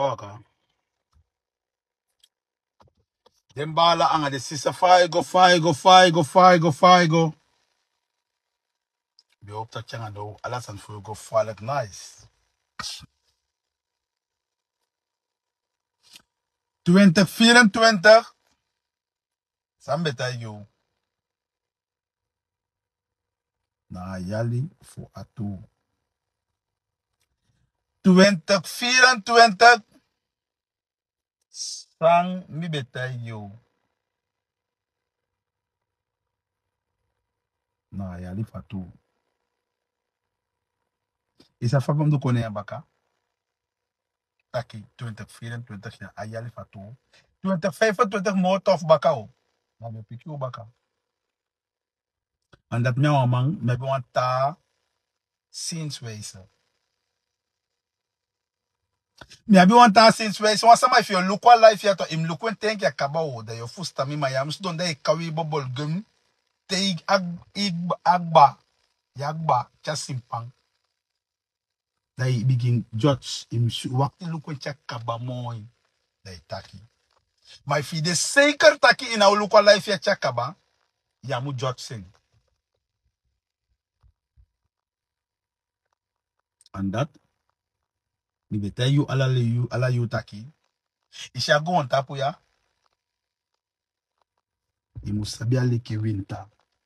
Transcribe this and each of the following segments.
Waka. Dembala anga de sisa Figo. Be op dat changa do alas aan Figo like nice. 2024. Sambeta you. Na yali voor atu. 2024. Sang mi beta you. Na yali fatu. Isa fakom do kone baka. Taki 2024 ya ayali fatu. 2025 more tough baka o. Na me piki o baka. En dat mijn man, me want ta since wezen. Me want ta since wezen. Want sama if you look what life ya to im look when think ya kabao da yo fusta mi mayam so don da kawi bubble gum te agba yagba chasimpang. Da begin judge im wakti look when check kabamoy da taki. Maar if je de zeker taki in our look what life ya check kaba ya mu judge sing. And that me be tell you ala you taki. Isha go on tapu ya. Imusabia liki winter.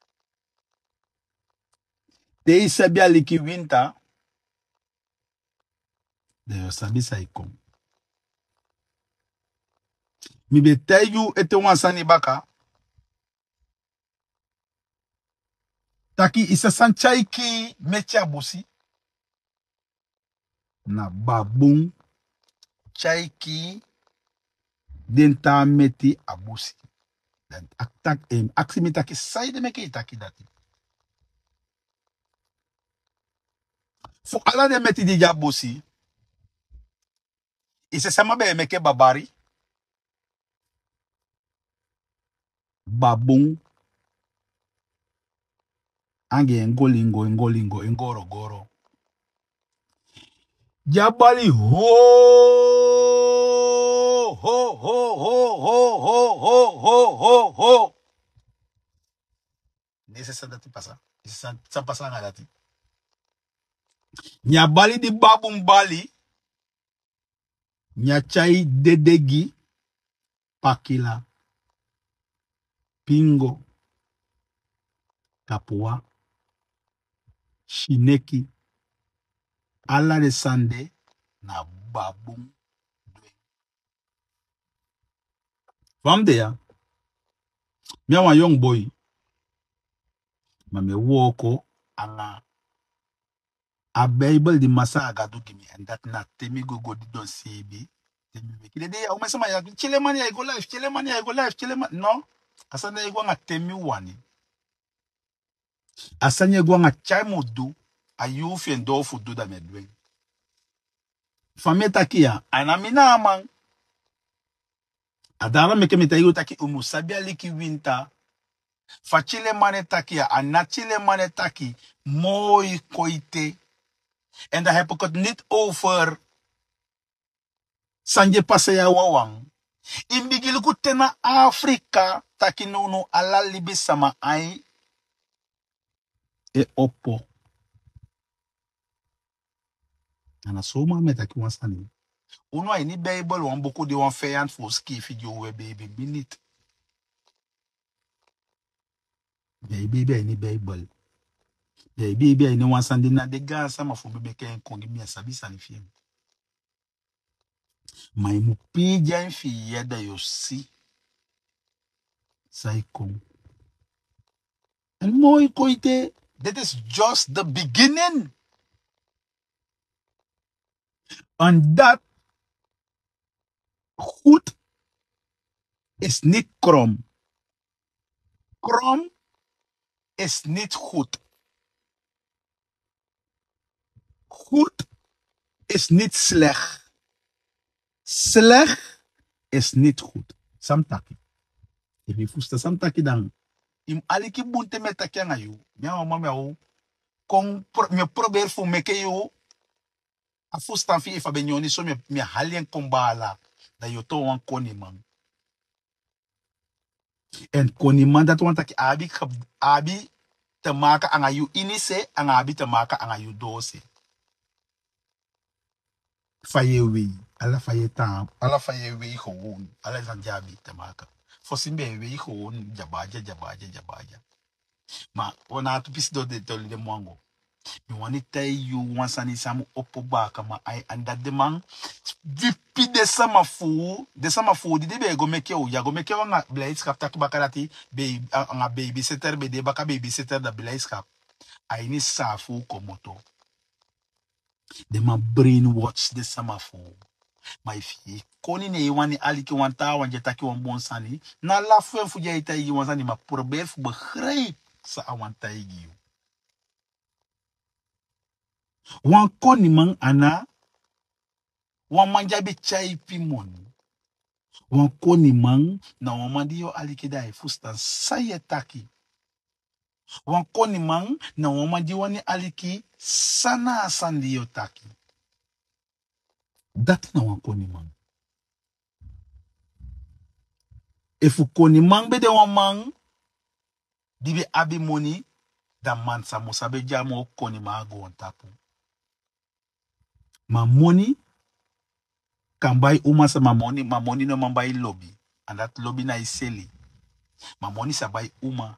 De isabia liki winter. De yosabi sa ikom. Mi be tell you ete wansani baka. Taki isa sanchai ki mecha busi. Na babung. Chai ki denta meti abusi. Dan aksimi taki saide meke itaki dati. Fu ala de meti di jabusi. Isa sama be meke babari. Babung. Ange ngoro. Jabali ho. Nesse dati pasa. Essa pasa dati. Nya bali di babung bali. Nya chai dedegi. Pakila. Pingo. Kapua. Shineki. Ala de sande. Na babung. From there. Me a young boy. Mame woko. Ala. A Bible di masa agadu gimi. And that na temi go di don sebi. Temi make. Ile de ya umesema ya. Chile mani ya go life. Chile mani. No. Asana ya go nga temi wani. Asanya go nga chai modu. Ayu fi endo fudu da medwe. Fameta kia. Anamina amang. Adara meke metayu taki umusabia liki winter. Fachile mane takia. Anachile mane taki. Mooi koite. En daar heb ik het niet over Sanje Pasaya Wawang. In Bigiluku tena Afrika taki no ala libi sama ai e oppo. Ana soma metaki wansani. Uno ai ni Bible wan boku de wan feyant for ski video we baby minute. Baby ai ni Bible. Baby ai ni wansandi na de gansa ma fu bebe ken kongi mi asabisa ni film. Maar je moet pijaan via dat je ziet. Zij komt. En mooi koite. Dit is just the beginning. En dat goed is niet krom. Krom is niet goed. Goed is niet slecht. Slecht is niet goed. Samtaki. If you fusta samtaki dan. Im aliki bunte metaki anga you. Mia mama me o. Kon me probeer fu meke you. A fustan fi ifa benyoni so me halien kombala. Da yo to wan koni man. En koni man dat want taki abi te maken aan you inise en abi te maken aan you dose. Faye wei. Alla faye tam. Alla faye wei gewoon. Alla is aan jabi te maken. Fosimbe wei gewoon jabaja. Maar wana tu pisi do de toli de mwango. Mi wani tell you wansani samu opobaka ma ai anda de man vipi de sama fu di be go make you ya go make you nga blaze kap tak bakarati be nga babysitter be de baka babysitter da blaze kap ai ni safu komoto de man brainwash de sama fu my fi koni ne wani aliki wanta wanje taki wan bon sani na la fu je ita yi wansani ma probeer fu begrijp sa awanta yi wan koni man ana wan manjabi chai pimon wan koni man na wan mandi yo alikida e fustan saye taki wan koni man na wan mandi wani aliki sana sandi yo taki dat na wan koni man efu koni man be de wan man dibe abi money da man sa musabe jamo koni man go on tapu ma money kan buy uma sa ma money no man buy lobby and that lobby na iseli ma money sa buy uma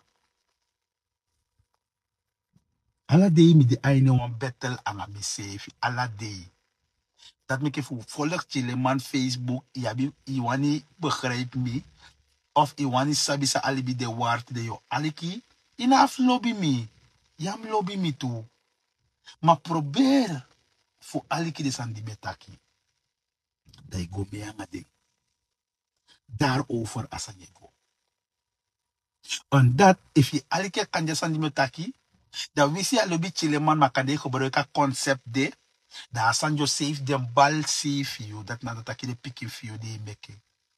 alla day mi de aine wan battle anga mi safe alla day dat make fu volg chile man Facebook yabi iwani begrijp me of iwani sabi sa alibi de waard de yo aliki ina lobby me yam lobby me too ma probeer fu aliki de san di betaki dai go me anga de daarover asanye go on dat if je alike kan san di metaki da wisi alobi chile man makande gebruika concept de da sanjo safe dem bal safe you dat na dat de picking for you de meke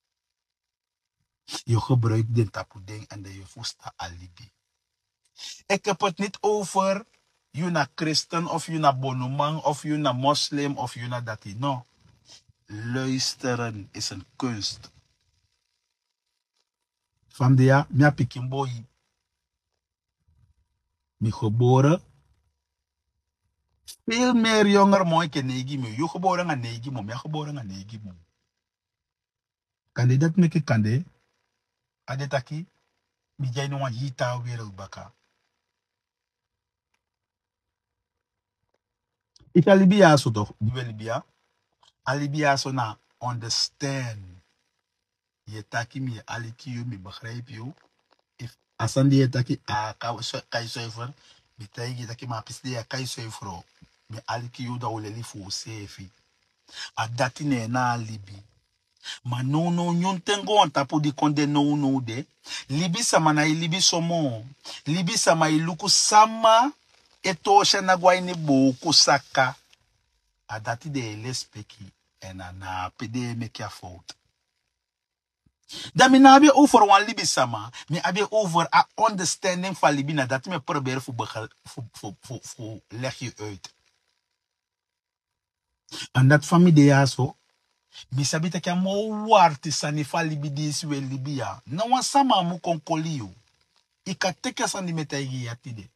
je gebruikt den tapu ding en de je fusta alibi ik heb het niet over you na christen of you na bonoman of you na moslim of you na dati no luisteren is een kunst van de ja mia picking boy mi geboren veel meer jonger mooi ke negi me. Je geboren aan negi mo, me geboren aan negi mo. Kande dat meke kande, adetaki, mi jai no wan hita wereld baka. Ika Libya so toch, die Libya. Alibia so na understand. Je taki mi aliki you, mi begrijp you. If asandi je taki, kai zuiver, mi taki taki ma pisde ya kai zuivero. Mi aliki you da uleli fu sefi. Adati ne na alibi. Ma no nyon tengo on tapu di konde no de. Libi sama na libi somo. Libi sama iluku sama eto shana gwaini boku saka. Adati de lespeki ena na pede make a fault. Da mi na abi over wan libi sama. Mi abi over a understanding van libi na dat me probeer fu leg je uit. En dat familie de ja so. Mi sabi te mo warti sani fa libidis we libia. Na wan sama mu konkoliu. Ika teke sani metaigi yatide.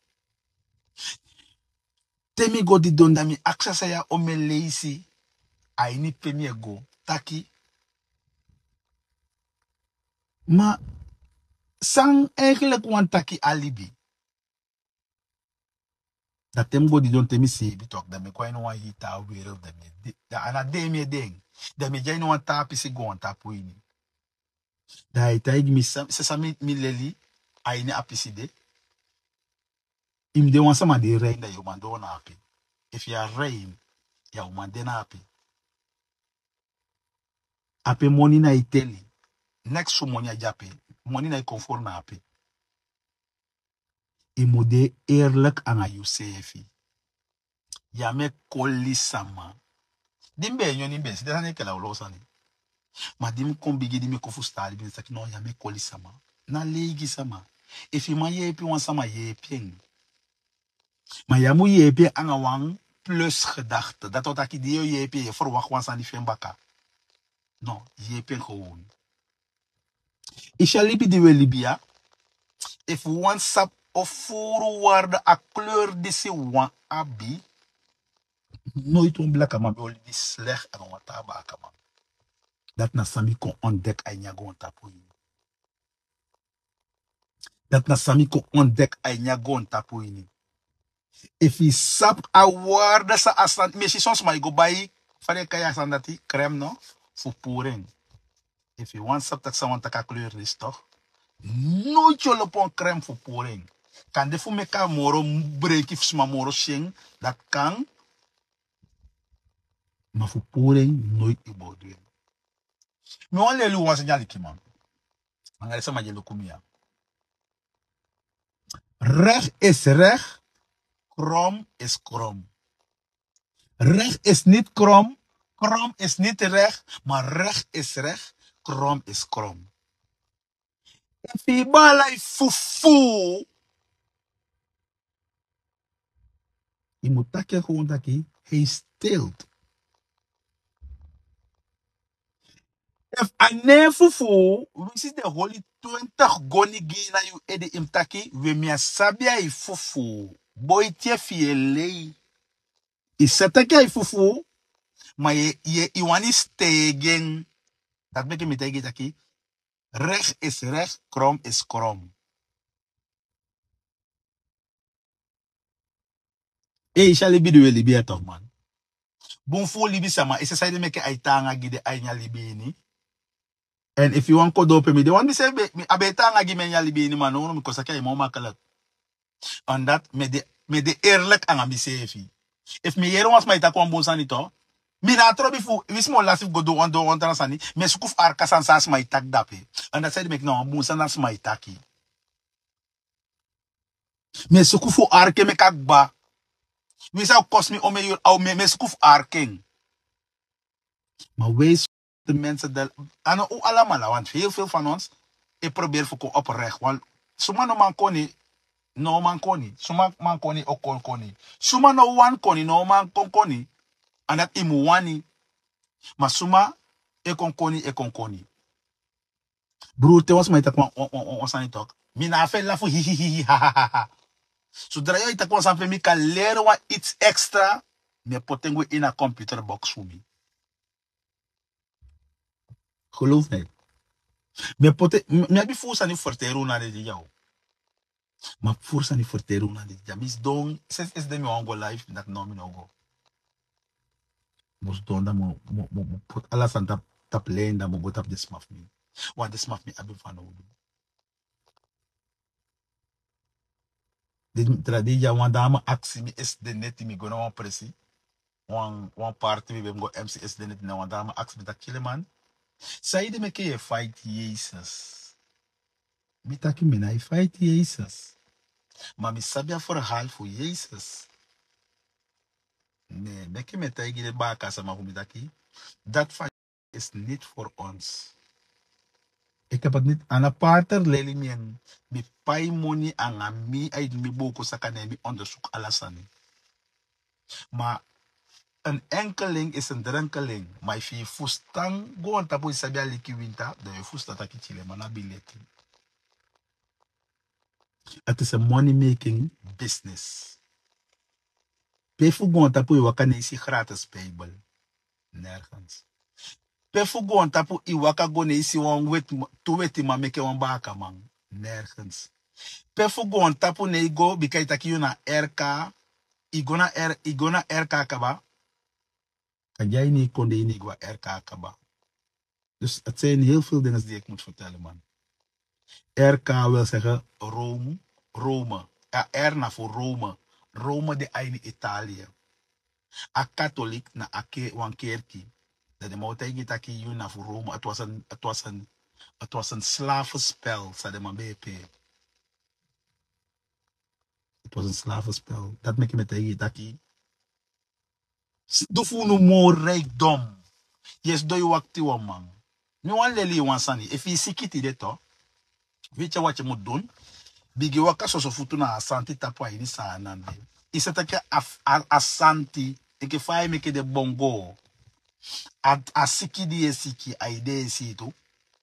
Temi go di donda mi aksasa ya ome leisi. Aini pemi go. Taki. Ma sang eigenlijk wan taki alibi. Dat tem go di don temi sebi tok. Da me kwa ino wan hita wereld. Da ana de me ding. Da me jai no wan tapi si go wan tapu ini. Da itaigi mi sesami mi leli. Aini apiside. Im de wan sama de rein da yo mando na api. If you are rein, ya umande na api. Api money na iteli. Next to money japi. Money na conform na api. Imo de eerlijk aan you sefi. Ya me koli sama. Dimbe yon nimbe. Si desane ke la ulosani. Ma dim kombigi di me kofu stali. Bin saki no ya me koli sama. Na legi sama. If you ma yepi wan sama yepi. Ma yamu yepi anga wang. plus gedachte. Dat wat ik die je verwacht was aan die filmbaka. No, je gewoon. Is je libi die we Libia? If one sap of voorwaarde a kleur die se wan abi, nooit een blakke man wil die slecht en wat tabaka man. Dat na sami kon ontdek ay nyago on tapo ini. Dat na sami kon ontdek ay nyago on tapo ini. If he sap a waarde sa asan, meshi soms ma go buy fare kaya sandati crème no fu puring. If you want sap tak sa want taka kleur is toch? Nooit je lopon crème fu puring. Kan de fu meka moro break sma moro sing, dat kan. Maar fu puring nooit ibo doen. Me wan lelu wan senyali ki man. Angare sa ma jelo kumia. Recht is recht, krom is krom. Recht is niet krom, krom is niet recht, maar recht is recht, krom is krom. If je balai fufu, je moet takken gewoon taki, hij stilt. If ane fufu, we see the holy 20 goni gina you edi imtaki, we mia sabia i fufu, boy tie fiele. Isataki i fufu, maar je iwani stegen. Dat make me tegen taki. Recht is recht, krom is krom. Shall be the libi toch man. Bon fo libi sama, is say make aitanga gide ainya libi ni. And if you want to do me, they want me say me abetanga gi menya libi ni man, no because I mo makalat. On that me de eerlijk anga mi sefi. If me here was my ta kon bon sanito, mi na trobi fu, wis mo lasif go do on transani, me sukuf arka san sans my tak dape. And that said make no bon sans my taki. Me sukufu arke me kakba. We zou kost me om je au me skuf arking. Maar wees de mensen dat aan o allemaal, want heel veel van ons ik probeer voor oprecht, want suma no man koni, no man koni, suma man koni ook koni, suma no one koni, no man koni, en dat imu wani, maar suma e kon koni. Broer, te was mij tak ons aan talk. Mina fe la fu hi hi hi ha ha ha ha. Zodra je ita kwam me kan leren wat iets extra, me potengo in een computerbox voor me. Geloof mij. Me heb forsa ni fortero na de jou. Maar forsa ni fortero na de jou. Mis don, is de me ongo life, dat no me no go. Mos don da mo put alles aan tap lane, da mo go tap de smaf me. Want de smaf me abi van odo. De tradija wan dame aksi mi is de neti mi gona wan presi. Wan party mi bem go MCS de neti na wan dame aksi mi ta kille man. Saide me ke je fight Jezus. Mi taki mi na je fight Jezus. Maar mi sabia verhaal voor Jezus. Nee, beke me ta de baka sama voor mi taki. Dat fight is niet voor ons. Ik heb het niet aan een pater leli mien. Mi pay money aan mi uit mi boko sakane mi onderzoek alasani. Maar een enkeling is een drenkeling. Maar if je fustang gewoon tapo isabia liki winter, dan je fusta taki chile mana bileti. Het is een money making business. Pefu gewoon tapo iwaka neisi gratis Bijbel. Nergens. Pefu gewoon tapo iwaka go neisi wan weti ma meke wan baka man. Nergens. Pefu gewoon tapo nego bikai taki yu na RK. Igona RK kaba. Kan jij niet konde je niet qua RK kaba. Dus het zijn heel veel dingen die ik moet vertellen, man. RK wil zeggen Rome. Ja, R na voor Rome. Rome de einde Italië. A katholiek na wan kerkie. Dat de moutei taki you na voor Rome. Het was een slavenspel, zei de man BP. Het was een slavenspel. Dat maak je met de taki. Doe voor nu more rijkdom. Yes, do je wakti wan man. Nu wan leli wan sani. If je sikiti de to, weet je wat je moet doen? Bigi waka so futu na asanti tapo ini sa anande. is het een asanti, ik fai me de bongo. A siki die siki, a idee si to.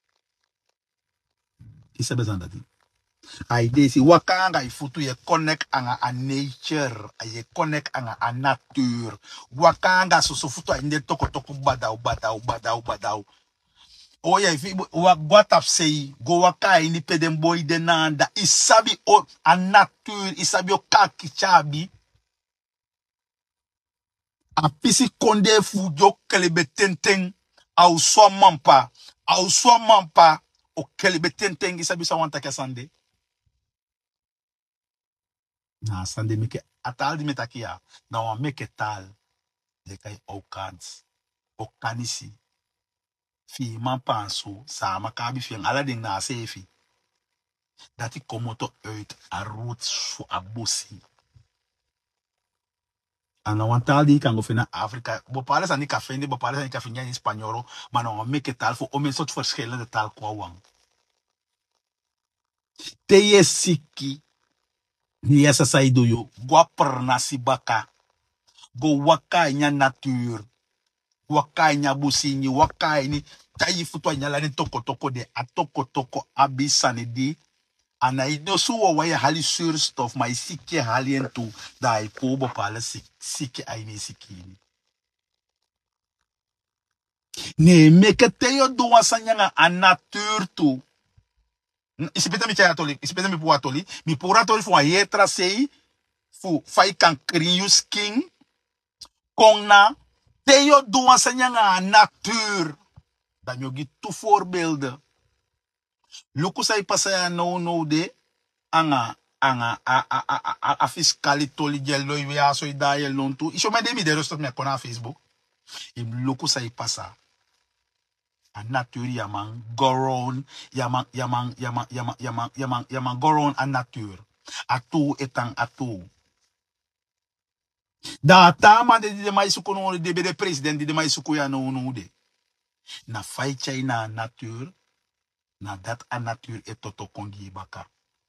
Is het bezand dat? A idee si wakanga ifutu je connect anga a nature, je connect anga a natuur. Wakanga so futu inde toko badau. Oh yeah, if what up say go waka ini pedem boy denanda isabi o a natuur isabi o kaki chabi a pisi konde fu jo kelebe tenteng au so mampa o kelebe tenteng isabi sa wanta ke sande na sande meke atal di metakia na wa meke tal de kai o cards o kanisi fi mampa so sa makabi fi ala ding na sefi dat ik komoto uit a root so a bossi. En dan taal die kan go naar Afrika. Bepaalde zijn niet café, bepaalde zijn niet café in Spanje, maar dan make taal voor om een soort verschillende taal kwa wang. Teye siki, ni esa saido yo, gwa pernasi baka, go waka inya natuur, waka inya busini, waka ini, tayi futu inya lani toko de, a toko abisane di, ana ido suwa waya hali surstof, ma isiki hali entu, da ipo bepaalde siki aini siki ini. Nee, meke teyo do wasanyanga a natuur tu. Isipeta mi chaya toli, isipeta mi puwa toli. Mi pura toli fu a yetra sei, fu fai kan kriyu skin, kong teyo do wasanyanga a natuur. Dan yogi tu voorbeelden. Luku sai pasaya no de, anga a fiskali toli jello iwe aso idaye lontu. Isho me de mi de rostot me kona Facebook. Im luku sai pasa. A natuur yaman goron yaman goron a natuur atu etang atu da tama de mai suku no de be de president de mai suku ya no de na fai china natuur na dat a natuur etoto kongi baka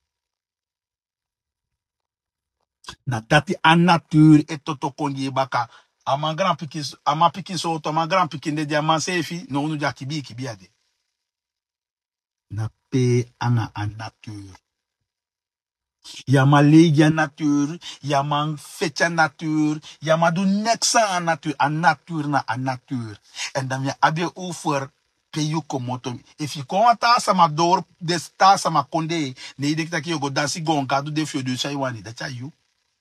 na dati a natuur etoto kongi baka ama grand pikin so to ama grand pikin de diamant sefi no no ja kibi ade na pe anga a natuur. Yama legia natuur, yama fetja natuur, yama do neksa a natuur na a natuur. En dan je abje over peyu komoto. If you kon ta sama door, des ta sama konde, ne dik taki go dansi go ngadu de fio de chaiwani, dat you.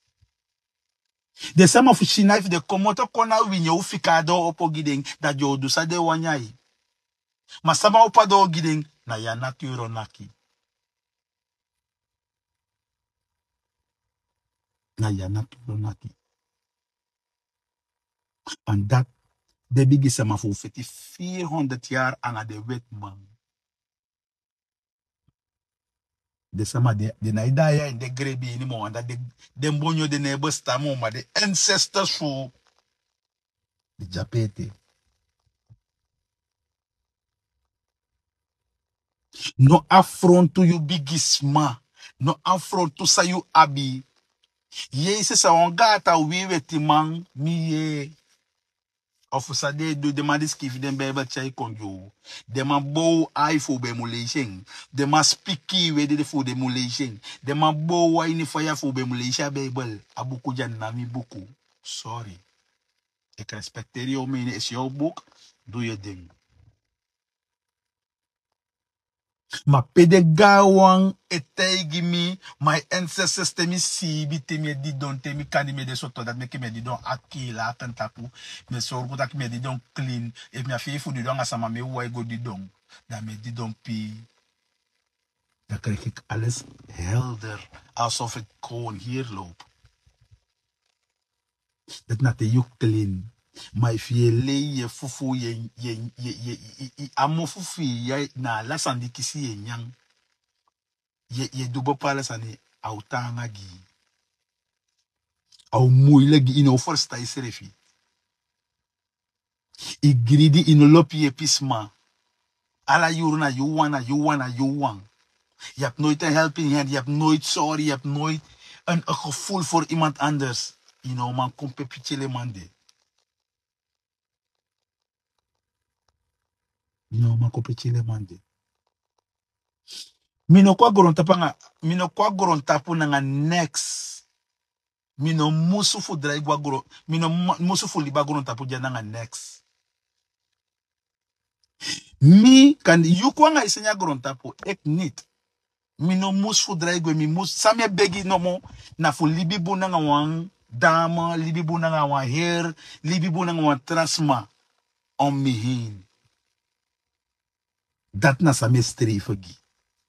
De sama fu china if de komoto kona winyo ufika do opo giding, dat yo do sa de wanyai. Ma sama opa do giding, na ya natuur onaki. Na ya natuur onaki. En dat de bigi sama fu feti 400 jaar aan de wet man. De sama de na idaya in de grebi ni mo anda de mbonyo de nebo stamo ma de ancestors fu de japete. No affront to you bigisma. No affront to sa you abi. Ye se sa on gata wiwe timang miye. Of sa de do de madiskif den bebe chai konjo. De ma bow ai fo be mulation. De ma speaky we de fo de mulation. De ma bow wa ini fire fo be mulation bible. Abuku jan nami buku. Sorry. Ik respecteer jou mening, is jouw boek. Doe je ding. Ma pedegawang etegi mi, my ancestors temi sibi temi di don temi kani me de soto dat meki me di don akila akantapu me sorgu tak me di don clean if me afi di don asama me wai go di don da me di don pi dan krijg ik alles helder alsof ik gewoon hier loop dat na te you clean maar if je le je fufu je amo fufu je na la sandi kisi je nyang je dubo pala sani autanga gi au moeilijk gi ino forsta isrefi I greedy ino lopi episma ala yurna you want je hebt nooit een helping hand je hebt nooit sorry je hebt nooit een gevoel voor iemand anders. You know, man, kom pepichele man de. You know, man, kom pepichele man de. Mino kwa goron tapu nga next. Mino musu fu drai gwa goro. Mino musu fu liba goron tapu ja nga next. Mi kan yu kwa nga isenya goron tapu ek niet. Mino musu fu drai gwe mi musu samye begi no mo na fu libi bu nga wang dame, libi bu nga wang heer, libi bu nga wang transma om me heen. Dat na same streven gi.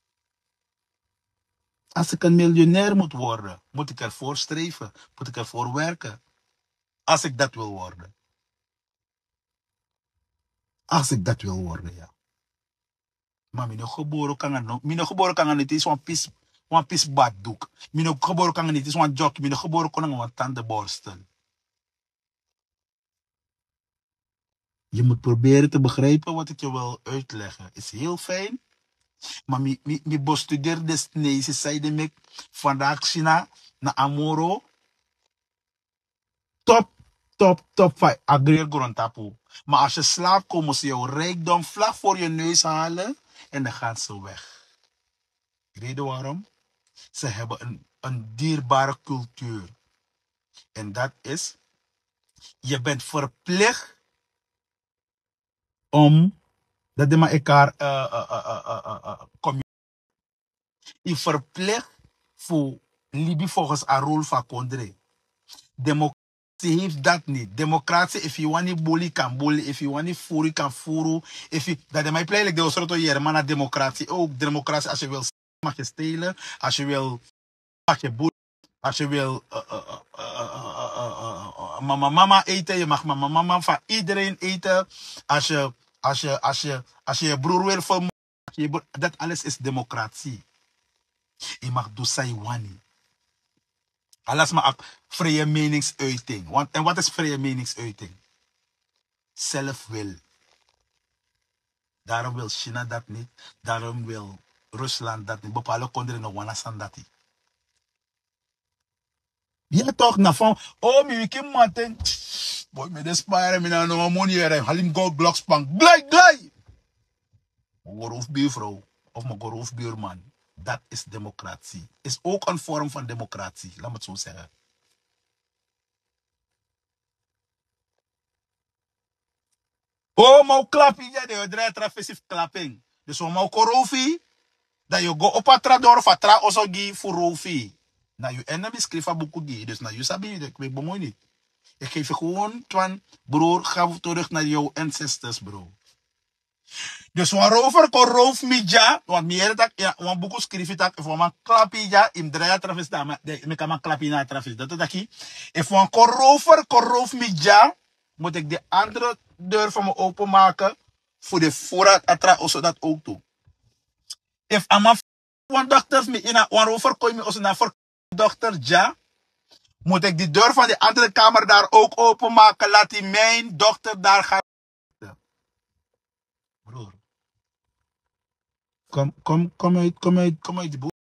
Als ik een miljonair moet worden, moet ik ervoor streven, moet ik ervoor werken. Als ik dat wil worden. Als ik dat wil worden, ja. Maar mino geboren kan niet is one piece baddoek. Mino geboren kan niet is one jockey. Mino geboren kan een tandenborstel. Je moet proberen te begrijpen wat ik je wil uitleggen. Is heel fijn. Maar mi bestudeer destination zeide me vandaag China na Amoro. Top 5. Agreer grondtapu. Maar als je slaapt, komen ze jouw rijkdom vlak voor je neus halen en dan gaan ze weg. Reden waarom? Ze hebben een dierbare cultuur. En dat is, je bent verplicht om, dat de maar elkaar je verplicht voor Libi volgens een rol van Condre. Democratie heeft dat niet. Democratie, if you want to bully, kan bully. If you want to furu, kan furu. Dat is mijn plek, de soort hier, maar democratie ook. Democratie, als je wil mag je stelen. Als je wil, mag je bully. Als je wil mama eten, je mag mama van iedereen eten. Als je broer wil vermoorden, dat alles is democratie. Je mag doen sai wani. Alles maar vrije meningsuiting. En wat is vrije meningsuiting? Zelfwil. Daarom wil China dat niet. Daarom wil Rusland dat niet. Bepaalde konderen nog wanasan dat niet. Ja toch, na van, oh, mi wiki maten. Boy, me despire, me na no money, halim go blokspank. Glij! Mijn buurvrouw of mijn buurman. Dat is democratie. Is ook een vorm van democratie. Laat me het zo zeggen. Oh, maar klappie, ja, de draait traffic klapping. Dus we maar korofi, dat je go op atra door of atra also gi voor rofi. Nou, je enemy schrijft boeken gi. Dus nou, je sabi, ik weet bemoei niet. Ik geef je gewoon, twan, broer, ga terug naar jouw ancestors, bro. Dus waarover koroof mi ja, want meer dat ja, wan boek schrijf dat if wan klapi ja, im draai trafis da me kan klapi na trafis. Dat isaki. If wan koroof mi ja, moet ik de andere deur van me openmaken voor de voorraad atra also dat ook toe. If ama wan dochter me ina wan rover kooi me also na voor dochter ja, moet ik de deur van de andere kamer daar ook openmaken, laat die mijn dochter daar gaan. Broer. Kom uit de boek.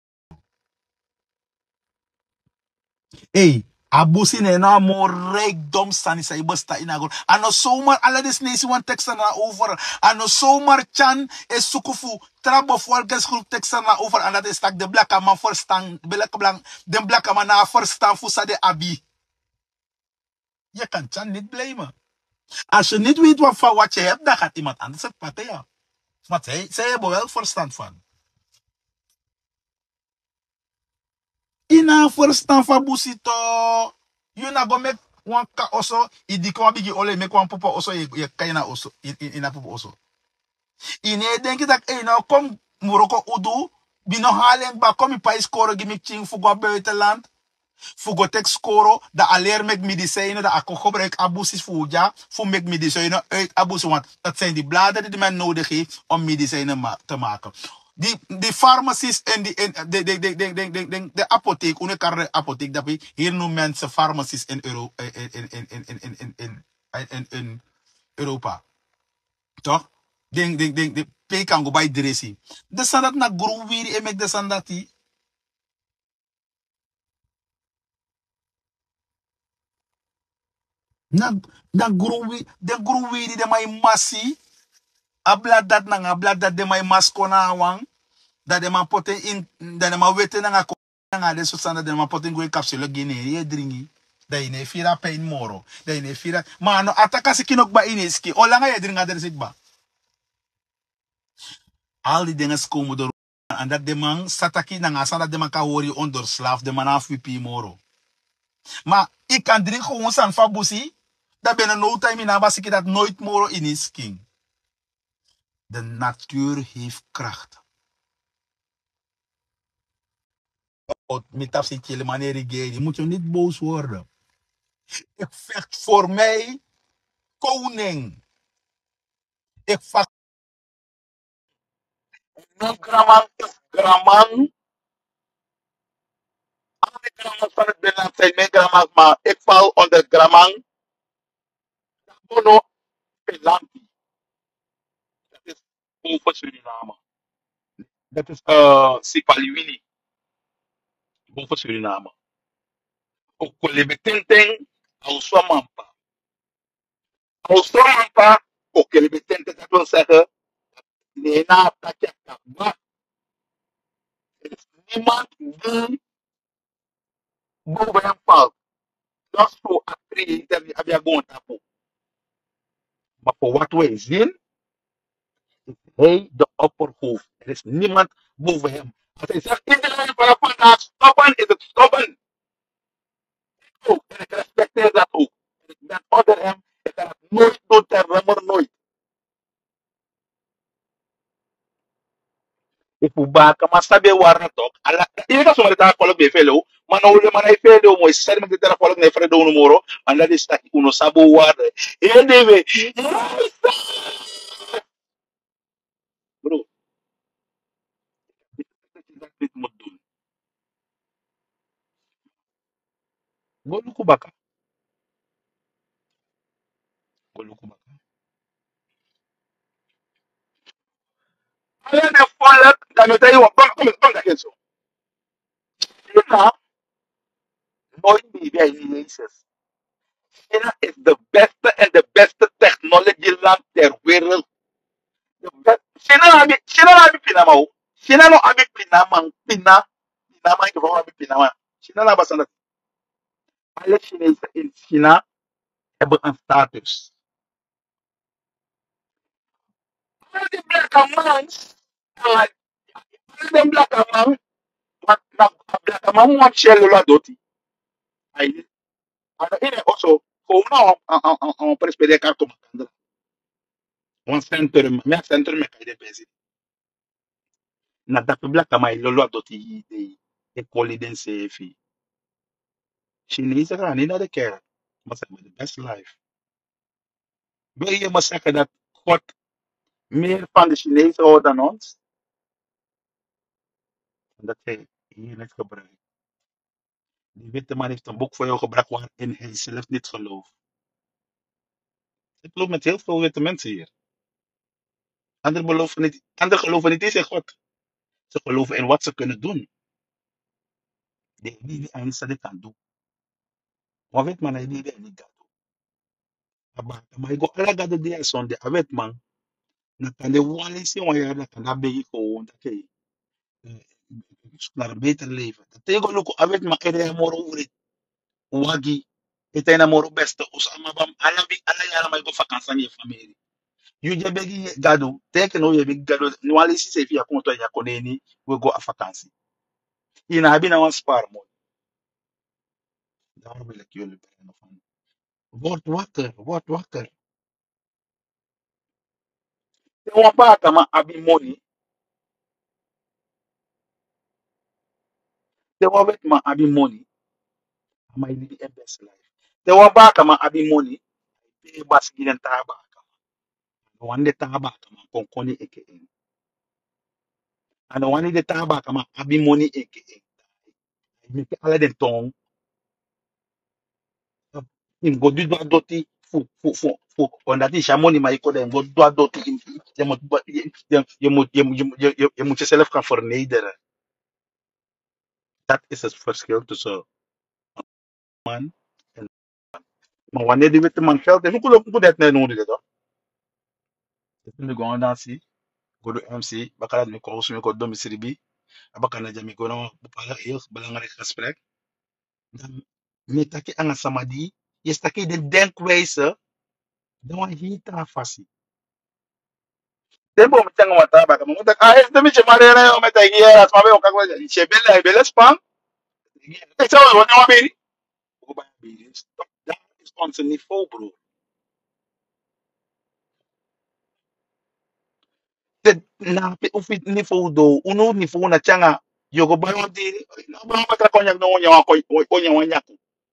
Hey, abusi ne na mo rijkdom sani sa ibasta inagon. Ano zomaar alle desnesi wan teksten na over. Ano zomaar chan is sukufu trabo volgens groep teksten na over. En dat is tak de blakke man verstaan. De blakke man na verstaan fusa de abi. Je kan chan niet blamen. Als je niet weet wat je hebt, dan gaat iemand anders het pakken, ja. Maar zij hebben wel verstand van. Ina verstand van busito. You na go make one ka also. Idi kwa bigi ole make one popo also. Je kaina also. Ina popo also. Ine denk dat nou kom Morocco udu. Bino halen ba kom i pais koro gimik ching fugo buitenland. Fugo tek skoro. Da aleer mek medicijnen. Da ako gebruik abusis fuja. Fu mek medicijnen uit abus. Want dat zijn die bladeren die men nodig heeft om medicijnen te maken. Die farmacies en de apotheek, unekarre apotheek, dat we hier noemen mensen farmacies in Europa. Toch? De kan go bij dressie. De sandat na groen weer en met de sandati. Na na gruwi de gruwi di de mai masi. Abla dat na abla dat de mai maskona wang. Dat de man poten in dat de man weten na ko na de so sanda de man poten go capsule gine ye dringi. Da ine fira pain moro. Da ine fira mano ataka si kinok ba ineski. Ola nga ye dringa der sigba. Al die dingen komen door. En dat de man sataki na nga sanda de man ka hori onderslaaf de man af wipi moro. Maar ik kan drinken gewoon san fabusi. Dat ben no time in abasiki dat nooit moro in is king. De natuur heeft kracht. Met afzet je manier je moet je niet boos worden. Ik vecht voor mij koning. Ik vecht no gramang is gramang. Alle gramang van het binnenland zijn mijn gramang, maar ik val onder gramang. Bono Pelanti. Dat is boven Suriname. Dat is Sipaliwini. Boven Suriname. Ook Kolebetenteng, Auswamampa. Auswamampa, ook Kolebetenteng, dat wil zeggen, Nena Takakaba. Er is niemand die boven hem valt. Dat is voor actie, dat heb je gewoon tapo. Maar voor wat wij zien, is hij de opperhoofd. Er is niemand boven hem. Als hij zegt, iedereen van vandaag stoppen, is het stoppen. Ook. En ik respecteer dat ook. En ik ben onder hem. Ik kan het nooit doen ter remmer, nooit. Ipubaka masabe warna tok ala ini ka sumari ta kolok be felo mana ule mana ifelo mo isari mo tera kolok ne fredo no moro anda de sta uno sabo warde deve bro bit modul golu kubaka golu kubaka ala ne folak da no tayi wa kom da kenso ina no be be ni Jesus China is the best and the best technology land ter wereld. The best. China na abi pinama o. China no abi pinama pinama ke fo abi pinama. China na basanda. Alle Chinezen in China hebben een status. Alle die black man, alle die black man, na black man want shell lo doti. Ai, ana ine also ko na on prespere karto makanda. One center, me center me kaide pesi. Na dat black man lo doti de koliden sefi. Chinese gaan niet naar de kerk, maar ze hebben de best life. Wil je maar zeggen dat God meer van de Chinezen houdt dan ons? En dat hij hier niet gebruikt. Die witte man heeft een boek voor jou gebracht waarin hij zelf niet gelooft. Ik geloof met heel veel witte mensen hier. Anderen geloven niet eens in God. Ze geloven in wat ze kunnen doen. Die niet ze kan doen. Maar weet man, hij niet kan doen. Maar ik ga alle gade die is zonde. Weet man, na kan de wale si wanneer dat kan dat begi gewoon dat hij naar een beter leven. Dat tegen ook weet man, er moro over wagi. Het is een moro beste. Us amabam ala yara maar go vakantie aan je familie. You je begi gado. Teken no je begi gado. No wale si se via konto ya koneni we go a vakantie. Ina abi na wan spar mo. Daar wil ik jullie brengen van. Word wakker, word wakker. Te wan pa kama abi money. Te wan wet ma abi money. Ama ili the best life. Te wan ba kama abi money. Te bas gilen taba kama. Wande taba kama konkoni eke en. Ano wani de taba kama abi money eke en. Mi pe ala den tong. Im go du doa doti fu ondati shamoni ma iko den go doa doti im je moet jezelf gaan vernederen. Dat is het verschil tussen man en Maar wanneer die witte man geld heeft, hoe kun je dat net nodig toch? Dat moet gewoon dan zien. Go to MC, bakalat mi ko usumi ko domicile bi, abaka na jami ko na bupala heel belangrijk gesprek. Dan met taki anga samadi, je taki de denkwijze, dan wa hita fasi. Tempo mi tanga wata baka mo tak ah este mi chemare na yo meta hiera, asma o kakwa chebele ay bele spam. E sawa wona wa beri. Ko ba beri. Stop. Dat is onze niveau, bro. Na of het niveau do, uno niveau na changa, yogo ba yon diri, na ba matra konyak no wonya wa konya wanya.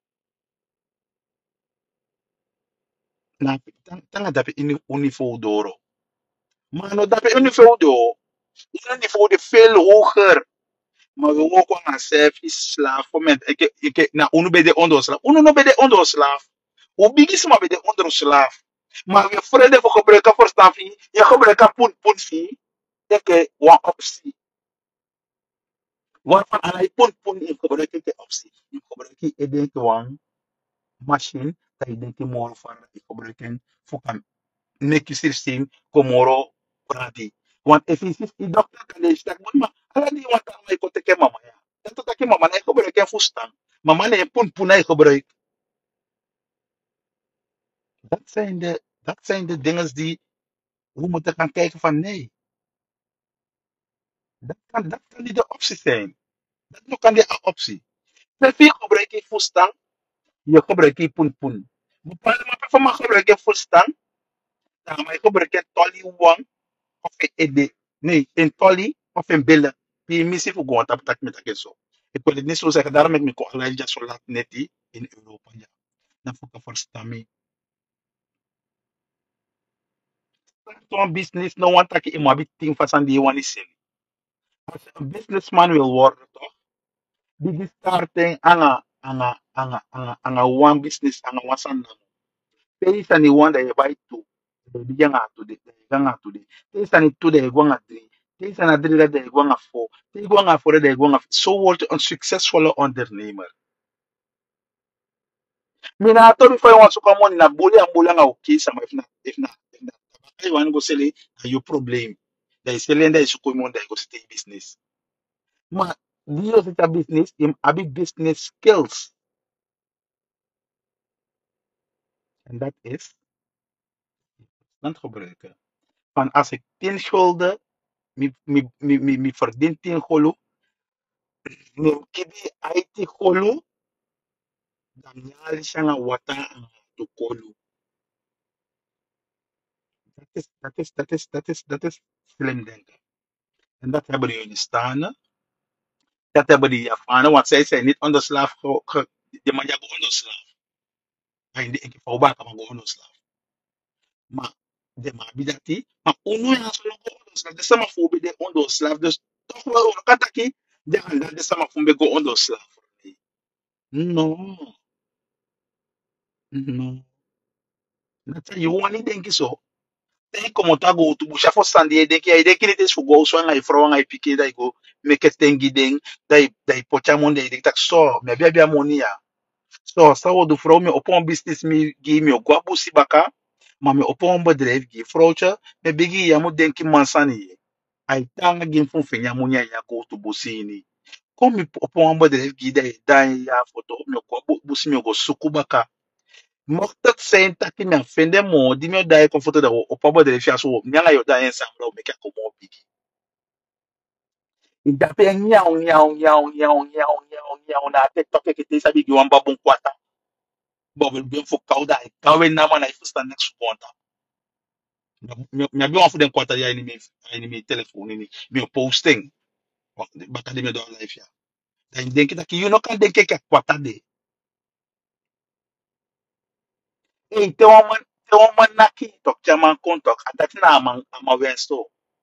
Na tanga dape ini niveau doro. Maar no dape een niveau do, een niveau de veel hoger. Maar we ook aan service slaaf. Moment, ik na unu bij de onderslaaf. Unu no bij de onderslaaf. Hoe big is maar bij de onderslaaf. Maar we vrede voor gebruiken voor stafie. Je gebruikt punt fee. Ik one optie. Waarvan aan punt in gebruik ik optie. In gebruik ik denk one machine. Dat je denkt more van ik gebruik voor kan make system komoro prabi. Want if is dokter kan de stak mama ala di wanta may ko teke mama ya. Tanto take mama na ko breken fustan. Mama na pun na ko break. Dat zijn de dingen die we moeten gaan kijken van nee. Dat kan niet de optie zijn. Dat kan de optie. Met veel gebruik je fustan, je gebruik je pun. Bepaalde maar van gebruik je fustan, dan maar gebruik je tolly wang of ede. Nee, een tolly of een billen. Die missie voor gewoon dat met dat zo. Ik wil het niet zo zeggen, daarom heb ik me alleen zo laat net in Europa. Ja. Dan voor ik verstaan me. Zo'n business, no one take in my thing for Sunday one is silly. Als je een businessman wil worden, toch? Die starting anga one business, anga one sanda. Pays and the one that you buy two. The bigger today, the younger today. Pays and two, the going at three. Pays and a three that they going at four. They going at four, they going at so what a successful ondernemer. Mina to before you want to come on in a bully and bully and okay, some if not, you want to go sell it, your problem. There is selling there is come on there go stay business. Ma, Dio is a business, a big business skills, and that is not gebruiken. Van als ik 10 schulden, mi verdien 10 golo, mi kidi IT golo, dan yali siya nga wata ang to golo. Dat is slim denken. En dat hebben jullie staan. Dat hebben die Javanen, want zij zijn niet onderslaaf. De man jago onderslaaf. Maar in de enke vouwbaar kan man go onderslaaf. Maar de man bidati, maar uno ya zo go onderslaaf. De sama fobe de onderslaaf. Dus toch wel een kataki, de handa de sama fobe go onderslaaf. No, no. Dat je gewoon niet denken zo. Tem como tá go tu bucha for sandi de que ele tem fogo so nga ifro nga ipike da go make tengi den da pocha mon de tak so me bia monia so sa wo do fro me opon business mi gi mi ogwa busi baka ma me opon bedrijf gi frocha me bigi ya mo denki mansani ai tanga gi fun fenya monia ya go to busi ni kom mi opon bedrijf gi da ya foto me ko busi mi go suku baka mocht het zijn dat je me vinden mo die me daar comforten dat op papa de fia so nyanga yo daar ensemble o make ko mo bigi ida pe nyao na tiktok ke te sabi gi wan babun kwata bobel bien fo kauda kawe na mana ifu stand next conta mi abi wan fu den kwata ya ni mi telephone ni mi posting baka de me do life ya dan denk dat you no kan denk ke kwata de te woman na ki tok chaman kontok adat na ama wensto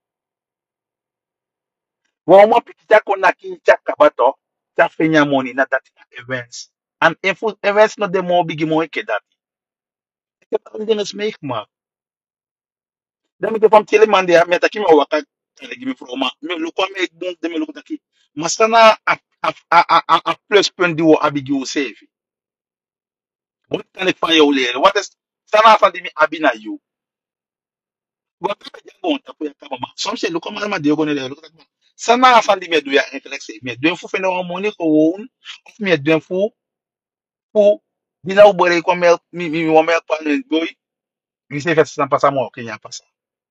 Wama pikita kona ki cha kabato cha fenya money na that events. And if events no de mo bigi mo ike dat. Ik heb al dingen meegemaakt. Dan ik van teleman de met aki me waka kale gimi from ma. Me lukwa me bon de me lukwa taki. Masana a plus punt die wo abigi wo save. Wat kan ik van jou leren? Wat is sana van die mi abi na you? Wat kan je gewoon tapu ya kama? Soms je lukt maar Diego ne lero. Sana van die me doe ya intellectie. Me doen fu feno money gewoon. Of me doen fu dina ubore kwa mi wa mel pa ne boy. Mi se fet san pasa mo Kenya pasa.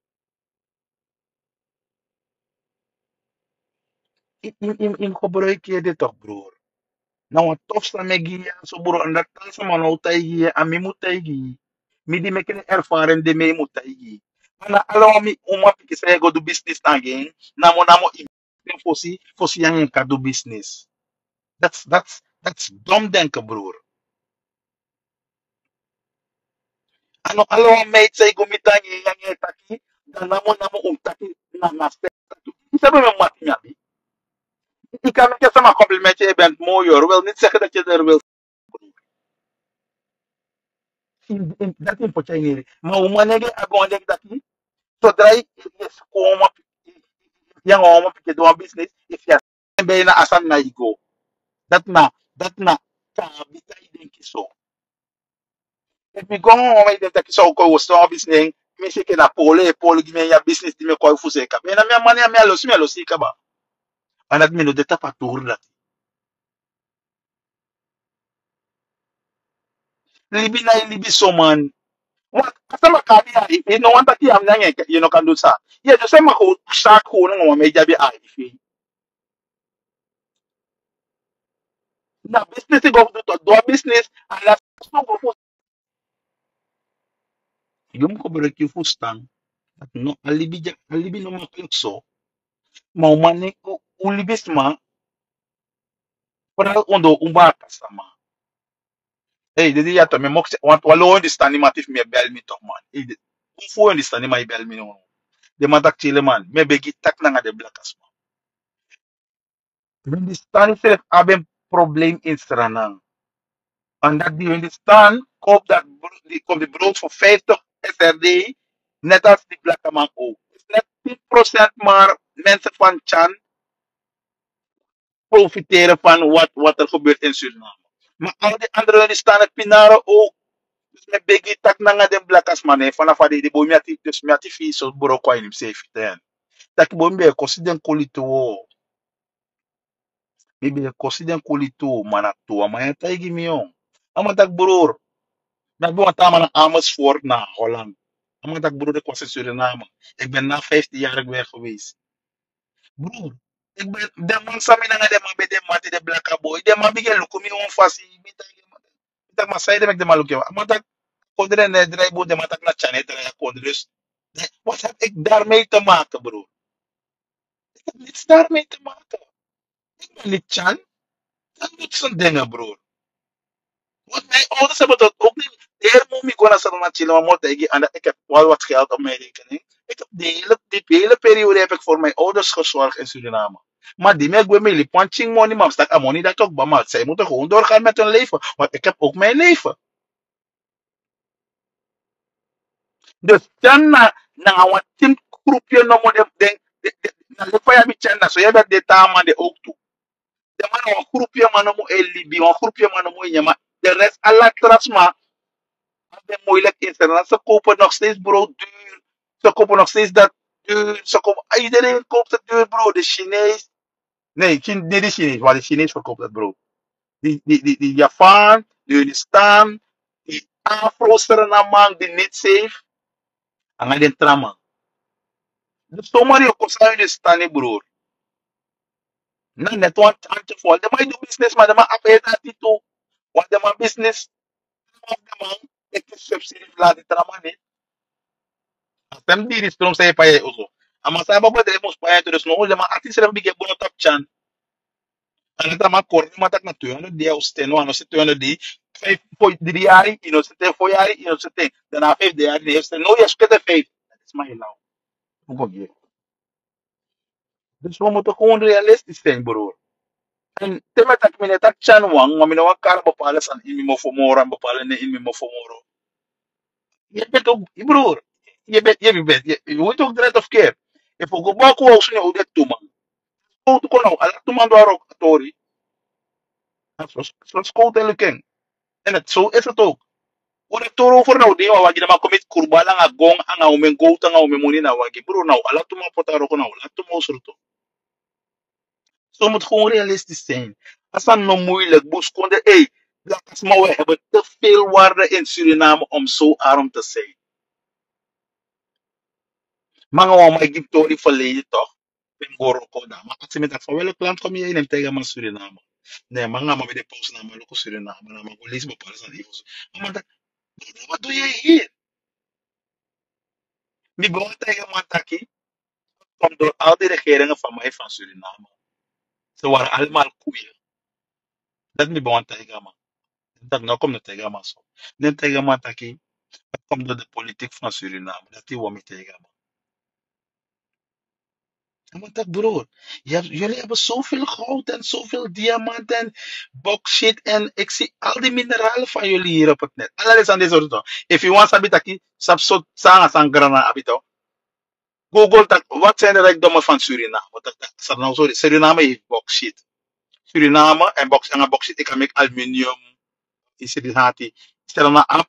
In kobore ki de toch bro. Nou, wat tof sta me gi ya so bro. En dat kan sa man utai gi a mi mutai gi. Mi di me kene ervaren de me mutai gi. Ana allow me uma piki say go do business again. Namo fosi yang ka do business. That's dom denken broer. Ano allow me say go mitangi yang taki. Dan namo taki na step. Sabi me mati niya. Ik kan niet zomaar complimentje, je bent mooi hoor. Wil niet zeggen dat je er wil. Dat is wat je maar hoe manege agon dek dat niet. Zodra je komen, yang om op je doen business, if je ben na asan na igo. Dat na kabita denk je zo. If we go home, I denk dat je zo ko so business, me ke na pole gi me ya business di me ko fu se ka. Me na me mani me lo si ka ba. Anat me no de tapa tour dat. Libi so man. What? Kasama kami ay ifi. No one taki am nangyay. You know kan do sa. Yeah, just say mako shark ko nung mga medya bi ay ifi. Na business go do to do business and na so go for yung ko bro ki fustang. At no alibi no makalok so. Maumane ko ulibis ma para ondo umba kasama. Hey, didi ya to me mok want walo di stani matif me bel mi to man. Hey, kung fu di stani mai bel mi no. De matak chile man. Me begi tak na nga de blakas ma. When di stani self aben probleem in Suriname. En dat die in de staan koopt die komt de brood voor 50 SRD, net als die blakke man ook. Het is net 10% maar mensen van Chan profiteren van wat er gebeurt in Suriname. Maar al die anderen die staan het pinaren ook. Dus met begi tak na nga den blakas man vanaf die boy dus miati fi so buro kwa in safe ten. Tak boy mbe consider kolito. Maybe consider kolito manato amaya taigi mi yon. Amatak bro. Nagbuwang tama ng Amersfoort na Holland. Ang mga tagburo ko sa Suriname. Ik ben na 15 jaar weg geweest. Broer, ik ben de man sami na nga de man be de mati de black boy. De man bigel lukumi on fasi. Bitak masay de mek de malukyo. Matak kondre ne drijbo de matak na chane drijf kondres. Wat heb ik daarmee te maken, broer? Ik heb niets daarmee te maken. Ik ben niet chan. Dat moet zo'n dingen, broer. Want mijn ouders hebben dat ook niet. De hele moet ik gewoon naar chillen, maar moet en ik heb wel wat geld op mijn rekening. Ik heb die hele periode heb ik voor mijn ouders gezorgd in Suriname. Maar die mij gewoon mee punching money, maar stak money dat ook bij mij. Zij moeten gewoon doorgaan met hun leven. Want ik heb ook mijn leven. Dus dan na wat team groepje no mo de na le fa ya mi chana so ya de tama de ook toe. De man een groepje man no mo elibi, een groepje man no mo nyama. De rest alla trasma het moeilijk is. En ze kopen nog steeds brood duur. Ze kopen nog steeds dat duur. Iedereen koopt het duur brood. De Chinees. Nee, niet de Chinees, maar de Chinees verkoopt het brood. Die Japan, die Pakistan, die Afro-Suriname, die niet safe. En dan die trama. Dus zomaar je kost je staan, broer. Nou, net wat handje vol. De man doet business, maar de man appelt dat niet toe. Want de man business, de man, ik heb subsidie laat die trama niet. Tem diri strom sai pa uso. Ama sa ba dre mos pa to des no ma ati sera bige bono tap chan. Ana ta ma kor ma tak na tuyo no dia usteno ano se tuyo no di. Fai foi diri ari ino se te foi ari ino se te. Dan a fai de ari ne este no ya skete fai. That's my law. Ugo ge. Dus we moeten gewoon realistisch zijn, broer. En tema tak mine tak chan wang, ma mine wang kar bepalen san imi mo fomoro, bepalen ne imi mo fomoro. Je bent ook, broer, je moet ook dread of care. If we go back, we also know that too, man. Go to kono, ala tuman do arok tori. Zoals school king. En het, zo is het ook. Ora toro for now de wagi na makomit kurbala nga gong anga umen go tanga umen muni na wagi bro nou ala tuma potaro ko nou ala tuma surto. Zo moet gewoon realistisch zijn. Als dat nou moeilijk boeskonde, hey, dat is maar we hebben te veel waarde in Suriname om zo arm te zijn. Mga wa may give tori verleden toch? Ben goro ko da. Maar als je met dat van welk land kom je in en tegen maar Suriname? Nee, mga ma de paus na maluko Suriname na magulis mo para sa ifos. Maar dat, wat doe je hier? Mi gewoon tegen mataki, komt door al die regeringen van mij van Suriname. Ze waren allemaal koeien. Dat mi gewoon tegen man. Dat nou komt het tegen man zo. Nee tegen mataki. Dat komt door de politiek van Suriname. Dat die wat me tegen man. Maar dat broer, jullie hebben zoveel goud en zoveel diamanten en bauxite en ik zie al die mineralen van jullie hier op het net. Alles aan deze soort. If you want sabit aki, sab so sanga sangrana abito. Google dat, wat zijn de rijkdommen van Suriname? Nou, sorry, Suriname heeft bauxite. Suriname en bauxite, ik kan make aluminium, is het hati. Stel nou op,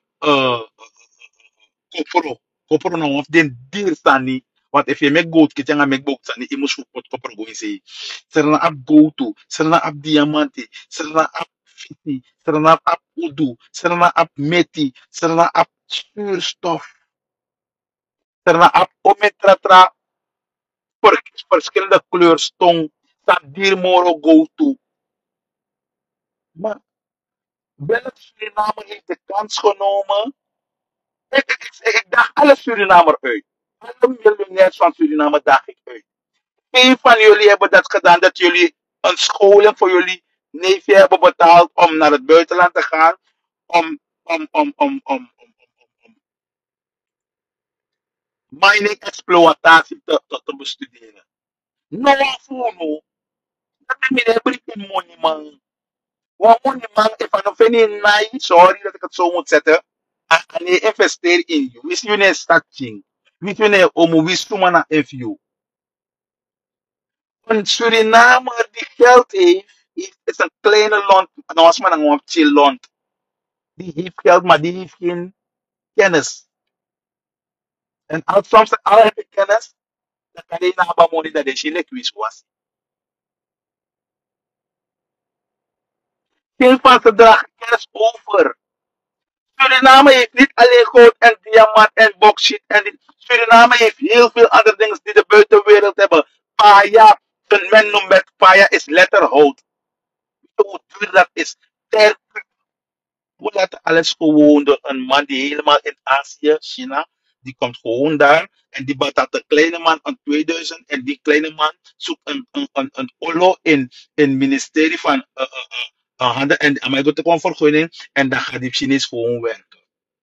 kopro. Kopro nou of den deal sani. Want if you make gold, kitchen make box sani, you must put kopro go in say. Serna up go to, serna up diamante, serna up fiti, serna up udu, serna up meti, serna up zuurstof, serna up ometratra, verschillende kleurstong, dat dier moro go to. Maar welk Suriname heeft de kans genomen? Ik daag alle Surinamer uit. Alle miljonairs van Suriname daag ik uit. Geen van jullie hebben dat gedaan, dat jullie een scholing voor jullie neefje hebben betaald om naar het buitenland te gaan, om mining exploitatie te bestuderen. No, no. Dat is niet een money man. Wat money man, if I don't vind sorry dat ik het zo moet zetten, en je investeert in je. Wist je niet starting? Wist je niet om wist je maar if you. Een Surinamer die geld heeft, is een kleine land, en als men een chill land. Die heeft geld, maar die heeft geen kennis. En als soms alle hebben kennis, dan kan je naar money dat de Chile quiz was. Geen van ze dragen kennis over. Suriname heeft niet alleen goud en diamant en bauxite. En Suriname heeft heel veel andere dingen die de buitenwereld hebben. Paya, een men noemt met paya is letterhout. Hoe duur dat is. We laten alles gewoon door een man die helemaal in Azië, China, die komt gewoon daar en die betaalt een kleine man een 2000 en die kleine man zoekt een olo in het ministerie van handen en hij gaat gewoon vergunning en dan gaat die Chinees gewoon werken.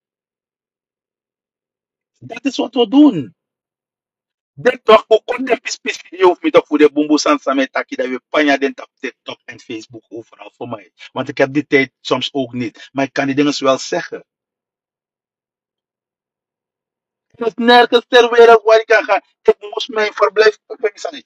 Dat is wat we doen. Dit toch ook de pispis video of met voor de boemboe samen taki dat we panja den op TikTok en Facebook overal voor mij. Want ik heb die tijd soms ook niet. Maar ik kan die dingen wel zeggen. Er is nergens ter wereld waar ik kan gaan. Ik moest mijn verblijf. Oké,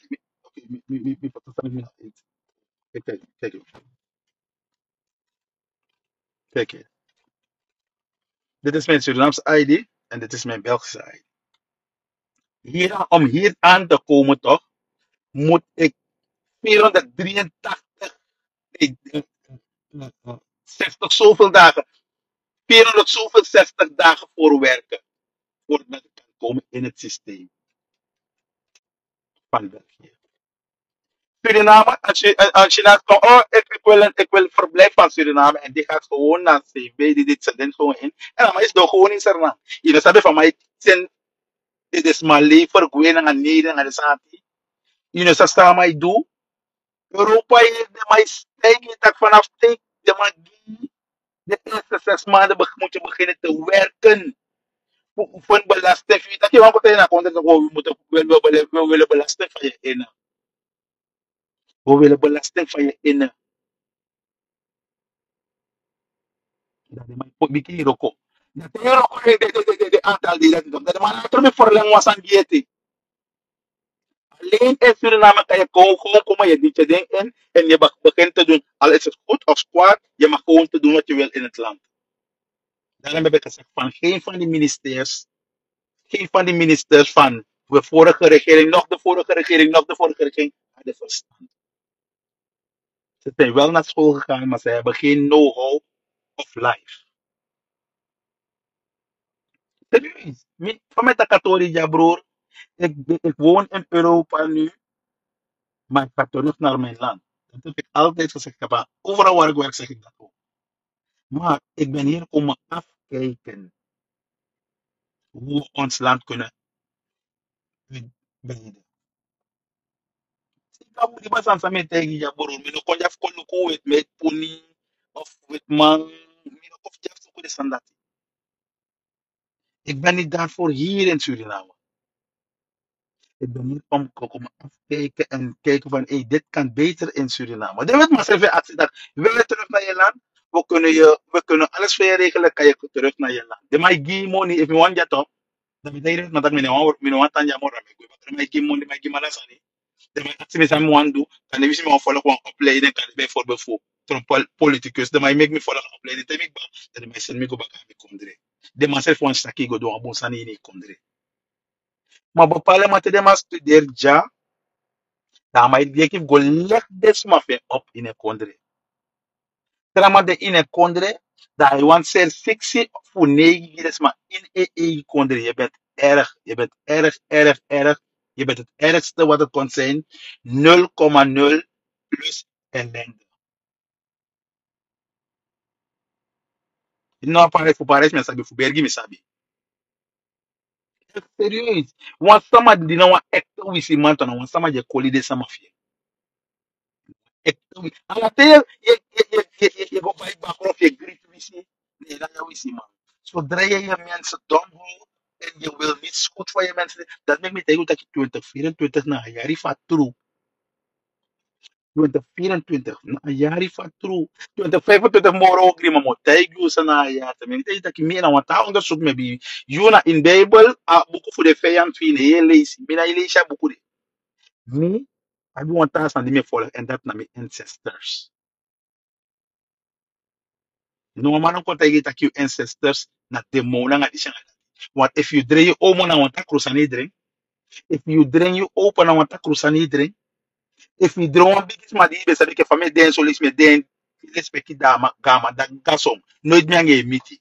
kijk. Dit is mijn Surinaamse ID en dit is mijn Belgische ID. Om hier aan te komen toch, moet ik 483, 60 zoveel dagen, 400 zoveel 60 dagen voor werken. Voordat ik kan komen in het systeem van België. Suriname, als je laat van, oh, ik wil verblijf van Suriname. En die gaat gewoon naar CV, die dit zet gewoon in. En dan is het gewoon in Suriname. Je sabi van mij, dit is mijn leven, ik weet naar Nederland, en dat is je sabi mij doe. Europa heeft de mij steek, dat vanaf steek, de magie. De eerste 6 maanden moet je beginnen te werken. Voor belasting. Dat je wel meteen naar komt, we willen belasting van je in. We willen belasting van je in. Dat is mijn biki roko. Dat is roko de aantal die dat doen. Dat man achter me verlang was aan diëte. Alleen in Suriname kan je gewoon komen je dit ding in en je begint te doen. Al is het goed of kwaad, je mag gewoon te doen wat je wil in het land. Daarom heb ik gezegd van geen van die ministers van de vorige regering, nog de vorige regering, nog de vorige regering, hadden verstand. Ze zijn wel naar school gegaan, maar ze hebben geen know-how of life. Serieus. Van met de katholiek, ja broer. Ik woon in Europa nu, maar ik ga terug naar mijn land. Dat heb ik altijd gezegd. Overal waar ik werk zeg ik dat ook. Maar ik ben hier komen afkijken hoe we ons land kunnen uitbreiden. Ik kan niet meer aan met tegen je broer. Ik kon je afkomen met pony of met man. Of je afkomen dat. Ik ben niet daarvoor hier in Suriname. Ik ben hier om komen afkijken en kijken van hey, dit kan beter in Suriname. Dat weet maar zelf actie dat wil je terug naar je land, we kunnen alles voor je regelen, kan je terug naar je land. De mij give money if you want that up. Dan ben je maar dat mijn want aan jammer mee. De mij give money, mij give malasani. De mij actie met hem want doen, kan je misschien volgen een opleiding kan je bijvoorbeeld voor een politicus. De mij make me volgen een opleiding, de mij ba, de mij send me go back aan me kondre. De mij zelf want staki go doen een bonsani in kondre. Maar bepaalde mate de maar studeer ja. Dan maar die heeft gelegd desma fe op in een kondre. Trama de in een kondre, dat hij want ser fictie voor 9 desma in een kondre. Je bent erg, je bent erg, erg, erg. Je bent het ergste wat het kon zijn. 0,0 plus ellende. Nou, Parijs, men sabi, voor Bergi, men sabi. Serieus. Want sama di na wa ekte wisi man to na want sama je koli de sama fie. Alathe je go bij bakrof je griet wisi. Nee, dat je wisi man. Zodra je je mensen dom houdt en je wil niets goed voor je mensen, dat maakt me tegen dat je 2024 na een jaar van true. 2024 na een jaar van true. 2025 moro ook niet meer tegen je na een jaar. Ik denk dat je meer dan wat onderzoek met bij je in Bijbel, boeken voor de vijand vinden, heel lezen. Mina lezen boeken. Me, I want to ask and me follow and that na my ancestors. No man ko tagi tak you ancestors na demona nga disha. What if you drain you omo na wanta krusani drain? If you drain you open na wanta krusani drain? If you drain one big ma di be sabi ke fami den so lis me den respecti da gama da gasom no nyange miti.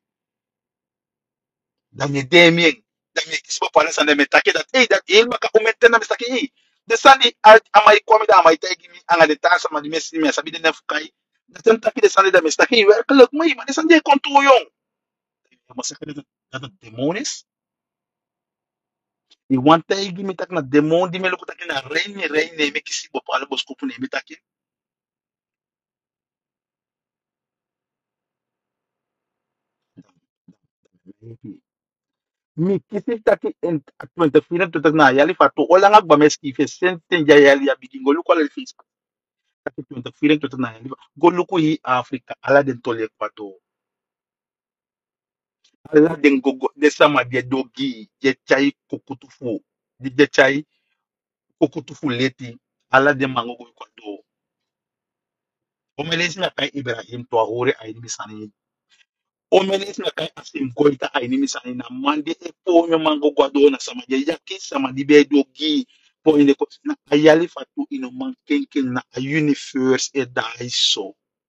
Dan me den mi dan me kisbo pala sa me take that hey that il maka umenten na me take hey. De sani amai kwami da amai tagi mi anga de tasa ma di mesi me sabi den fukai. Dat taki de sani da me take werkelijk mee, maar de sani kon toe jong. Maar zeggen dat het demon is. Die want tagi mi tak na demon di me loko taki na reine me kisi bo pala bo skupu ne mi taki. Mi kisi taki en 24 na yali fatu ola ngak ba meski fe senten ja yali ya bigingo luko ala Facebook. Taki 24 na yali go luko hi Afrika ala den tole pato. Ala den gogo de sama de dogi je chai kukutufu. Di je chai kukutufu leti ala de mango go kwa do. Omelesi na kai Ibrahim to ahore ayi bisani. Omelesi na kai asim goita ayi misani na mande e po nyo mango gwado na sama je yaki sama di be dogi po ine ko na ayali fatu ino man kenken na a universe e dai so.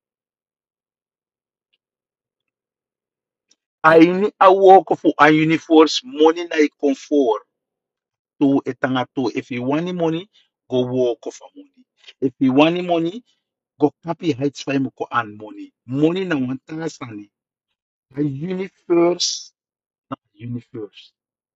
Aini a walk for a universe money na i comfort to etanga to if you want the money go walk for money. If you want the money go copy heights for him ko an money. Money na wanta sani. A universe na universe.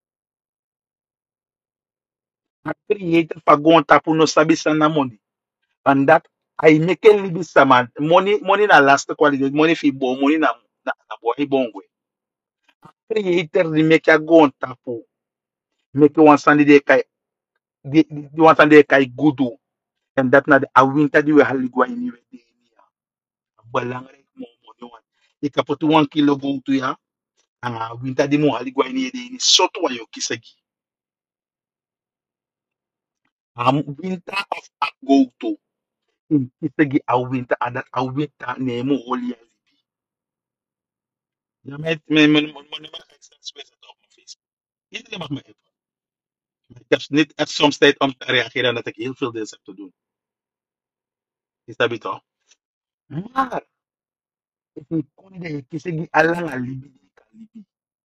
A creator for go on tapu no sabi sana money. And that I make a little sama money na last quality money fi bo money na boy bongwe. Creator di make a go on tapu make one sandi de kai di one sandi de kai gudu and that na the a winter di we hali go ini we di ya. Balang rek mo money one. Ikaputu 1 kilo go to ya. Ang winter di mo hali go ini di soto wa yo kisagi. Winter of a go to. In kisagi a winter and that a winter nemo holy. Ja, mijn nummer ga ik straks weer zetten op mijn Facebook. Iedereen mag me appen. Maar ik heb niet echt soms tijd om te reageren omdat ik heel veel dingen heb te doen. Is dat toch? Maar, if ik kon de kisi alang alibi alibi.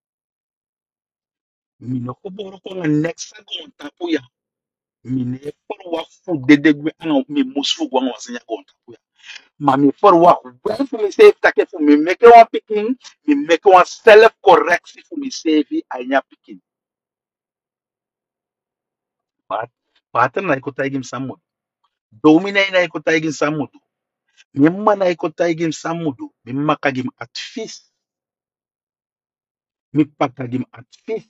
Mino ko boro ko nga next sa konta po ya. Mine for wa fu de gwe ano mi musfu gwa nga wasinya konta po ya. Mami for wa when for me save take for me make one picking, me make one self correct for me save anya picking. But pattern na ko taigim samud. Domina na ko taigim samud. Mimma na ko taigim samudu. Mimma kagim atfis. Mi pakagim atfis.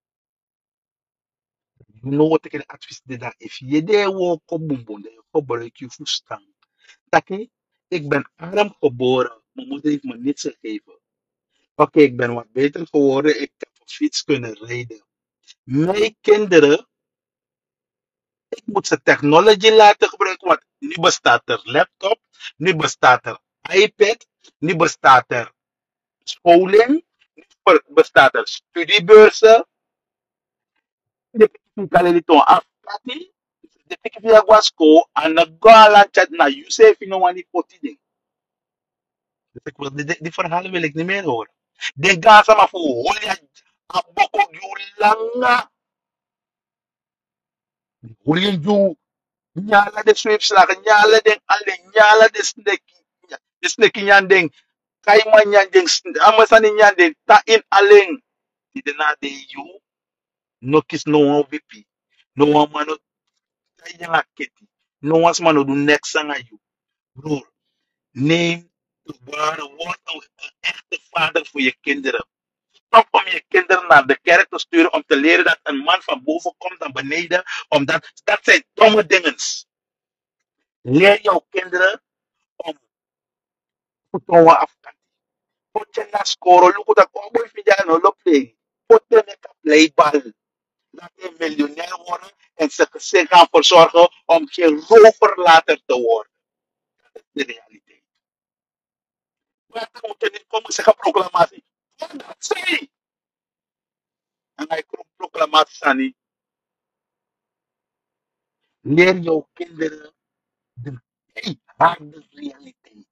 You know what ik advies de dat if je de wo ko bumbonde ko break you fustan. Taki, ik ben arm geboren. Mijn moeder heeft me niets gegeven. Oké, ik ben wat beter geworden. Ik heb een fiets kunnen rijden. Mijn kinderen, ik moet ze technology laten gebruiken. Want nu bestaat er laptop, nu bestaat er iPad, nu bestaat er scholing, nu bestaat er studiebeurzen. Depuis que tu ton afkati, depuis que tu as school, en na gala chat na Yusuf no wani potide. Dus ik wil die verhalen wil ik niet meer horen. De gasa maar voor holia aboko langa, holia ju nyala de sweep slag, nyala de alle, nyala de snake, de snake nyandeng, kaima nyandeng, amasani nyandeng, ta in aleng. Di na de you, no kiss no one VP, no one man kaya keti. No one's man do next sang aan you. Broer, neem de ware woord een echte vader voor je kinderen. Stop om je kinderen naar de kerk te sturen om te leren dat een man van boven komt naar beneden. Omdat dat zijn domme dingen. Leer jouw kinderen om vertrouwen af te kan. Potje na scoren, look dat cowboy vind no loop play. Potje met een playbal. Laat een miljonair worden en ze gaan verzorgen om geen rover later te worden. Dat is de realiteit. Maar dan moet je niet komen zeggen proclamatie. Ja, dat zei. En hij proclamatie aan niet. Leer jouw kinderen de harde realiteit.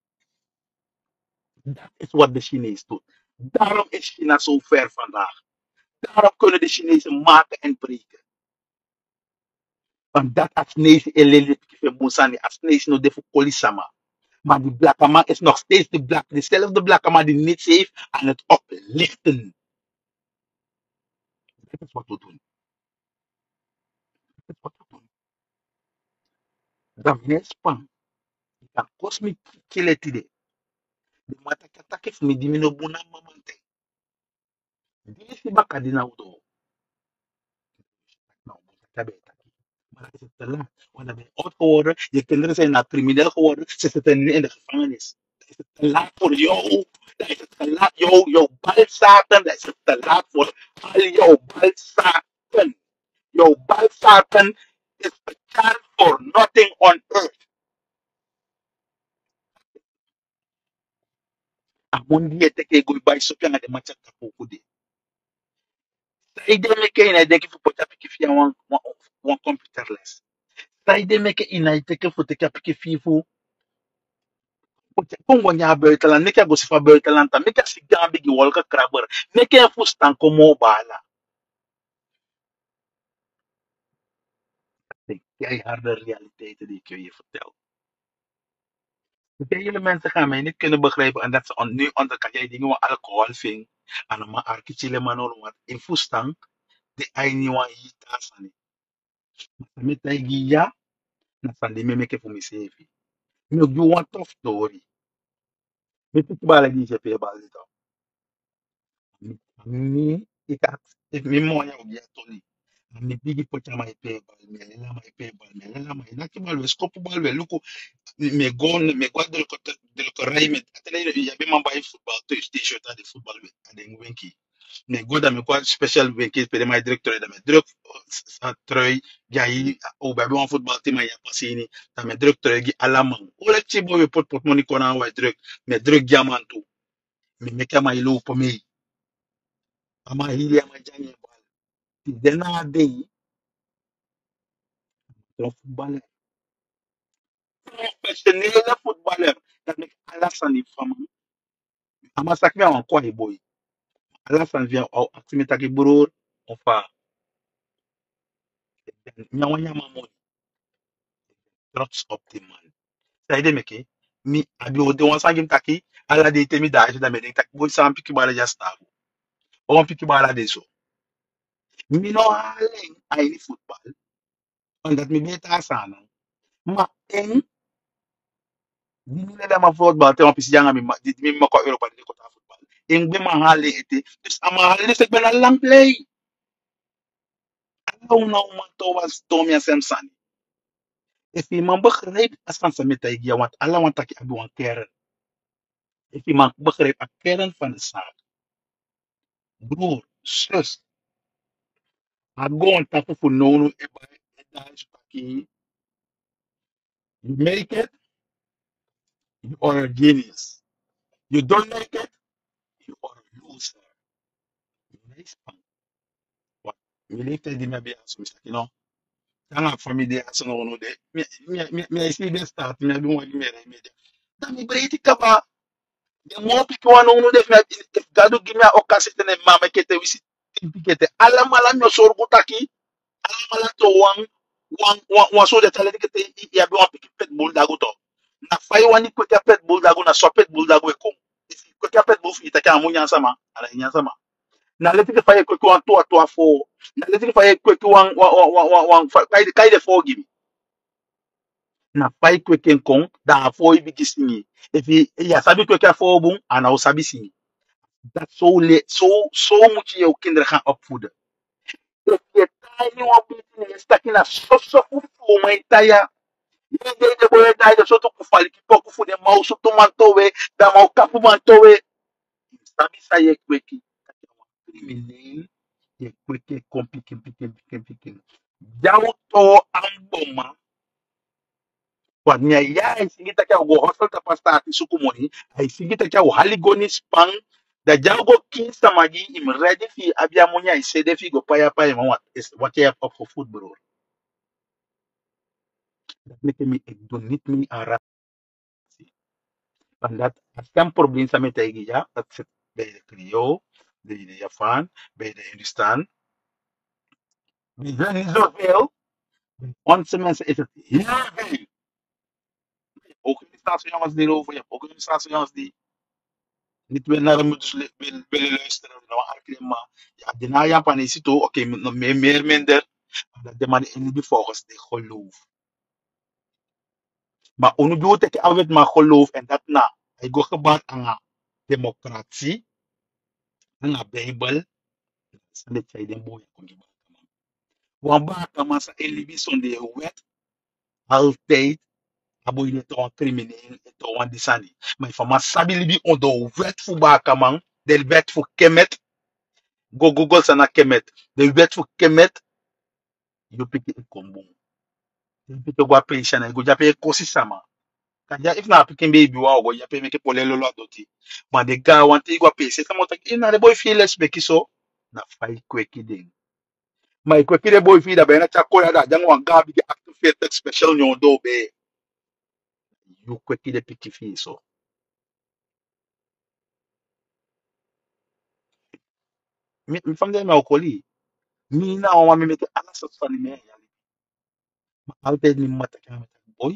Dat is wat de Chinees doet. Daarom is China zo ver vandaag. Daarom kunnen de Chinezen maken en breken. Omdat als Chinezen elele kife musani, als Chinezen no defu kolisama. Maar die blakke is nog steeds dezelfde blakke man die niets heeft aan het oplichten. Dat is wat we doen. Dat is wat we doen. Dat is spam. Dat kost me kiletide. De mata katake fumi dimino buna mamante. Disi baka dina udo. Nou, tabe. Maar het is te laat. Want dan ben je oud geworden. Je kinderen zijn naar crimineel geworden. Ze zitten nu in de gevangenis. Dan is het te laat voor jou. Dan is het te laat. Jouw balzaken. Dan is het te laat voor al jouw balzaken. Jouw balzaken is betaald for nothing on earth. Amundi je teke go bij sopia na de matcha tapo de. Saide meke ina deki fu pota piki fia wan computer les. Saide meke ina teke fu teke piki fifu. Kongo nya buitenland, nika go sifa buitenland, ta nika si gambi gi wolka krabber, nika fu stan komo bala. De keiharde realiteiten die ik je vertel. Vele mensen gaan mij niet kunnen begrijpen en dat ze nu onder jij dingen wat alcohol ving, en maar arkichile manolo wat in fustang, de aini wa hita sani. Met hij gia, na sandi me meke fu mi sevi. Mi you want tough story. Mi tutu bala di je pe bala mi ika if mi moya obi atoni mi bigi pocha mai pe bal mi lela mai pe bal mi lela mai na ki bal we scopo bal we luko me go del ko ray me atele ya be man bay football to t-shirt de football we ade wenki me go da me ko special wenki pe mai directeur da me direct sa trui ya yi o ba bon football team ya pasini da me directeur gi alaman o le chi bo we pot money ko na wa direct me direct diamant Me make my loop for me. Ama hili ama janye bal. Ti dena day to footballer. Professionele footballer. Dat make Alassane fama. Ama sakme an kwa e boy. Alassane vient au actimita ki burur. Ofa. Nyawa nyama money. Trots up the man. Sa ide meke. Mi abi o de wan sangim taki. Ala de ite mi da aje da me de taki. Boy sa piki bala just now. O piki bala de so. Mi no halen ay football. And that me beta sana. Ma eng dinile ma football te ma pisi janga mi ma ko Europa de ko ta football. Eng be ma hale ete. Dus ama hale se ben a lang play. Alaw na man to was Tommy Samson. If je man begrijpt as van zijn met ja want alla want dat je een kern. If je man begrijpt een kern van de zaak. Broer, zus, gewoon tapu voor nono e bij e daar is taki. You make it, you are a genius. You don't make it, you are a loser. Nice man. Wat? Je leeftijd die mij bij ons is, you know. Dan ga familie als no no de. Me is niet best start, me hebben we meer media. Dan me breed ik kaba. De mo piki wa no no de me if gadu give me a occasion te ne mama kete wisi. Kete ala mala nyo sorgu taki. Ala mala to wan so de tale kete ya bi wan piki pet bul dagu to. Na fai wani kweke pet bul dagu na so pet bul dagu e kom. If kweke pet bul fi taki amu nyansama. Ala nyansama. Na leti ke faye kweke wan to a fo. Na leti ke faye kweke wan kaide fo gibi. Na fai kweke nkong da a fo ibi kisingi. If ya sabi kweke fo bun ana o sabi singi. Dat so moet je jouw kinderen gaan opvoeden. If je tiny one beetje is taking a so voor mijn taya. Je de boy die de soto kufali kipo kufu de mau soto mantowe da mau kapu mantowe. Sabi sa ye kweki. Crimineel. Ye kweki kompi kempi. Jou to amboma. Wat nya ya isingita kya go hostel ta pasta ati sukumoni. Isingita kya haligoni spang. Da jago kin samagi im ready fi abia munya isede fi go paya what you have up for food bro. Dat make me ik doe niet meer aan ratie. Want dat als kan probleem samen tegen ja, dat zit bij de Creole, de Javaan, bij de Hindustan. We zijn niet zoveel. Bij onze mensen is het heel veel. Ook in de Staatse jongens die erover, je hebt ook in de Staatse jongens die niet weer naar de moeders willen luisteren. Nou, maar ja, daarna Japan is het ook, oké, nog meer minder. Dat de man in die volgens de geloof. Maar onu doet het altijd maar geloof en dat na. Hij gaat gebaat aan democratie, aan de Bijbel. San de chai den boy ko giba. Wan ba kama sa elibison de wet altijd aboy ne to crimineel to wan disani. Maar fa ma sabi libi on do wet fu ba kama del wet fu kemet go google sana kemet. De wet fu kemet yo piki e kombo. De piki gwa pension e go jape kosi sama. Kanja if na piki baby wa go jape meke polelo lo adoti. Maar de ga wan te gwa pension sama tak ina de boy feel less beki so na fai kweki ding. Maar ik weet boy vida bena chakoya da jang wan gabi ke activate special nyondo be you kweki de piki fi so mi famde ma okoli mi na o mi mete ala so fani me ya ma alte ni mata ka mata boy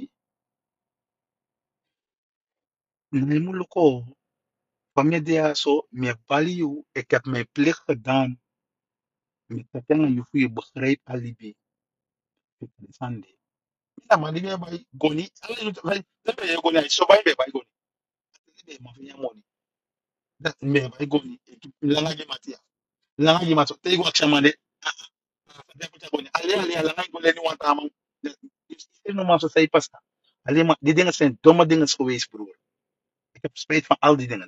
na mu loko famde dia so me value ik heb mijn plicht gedaan met tatanga you fu begrijp alibi ik sande na ma libe bay goni ala you bay tabe goni so bay be bay goni be ma fi nyamoni that me bay goni langa ge matia langa ge mato te go akshamane ale ala ngai gole ni wanta man no man zo zei pasta alleen maar die dingen zijn domme dingen geweest broer ik heb spijt van al die dingen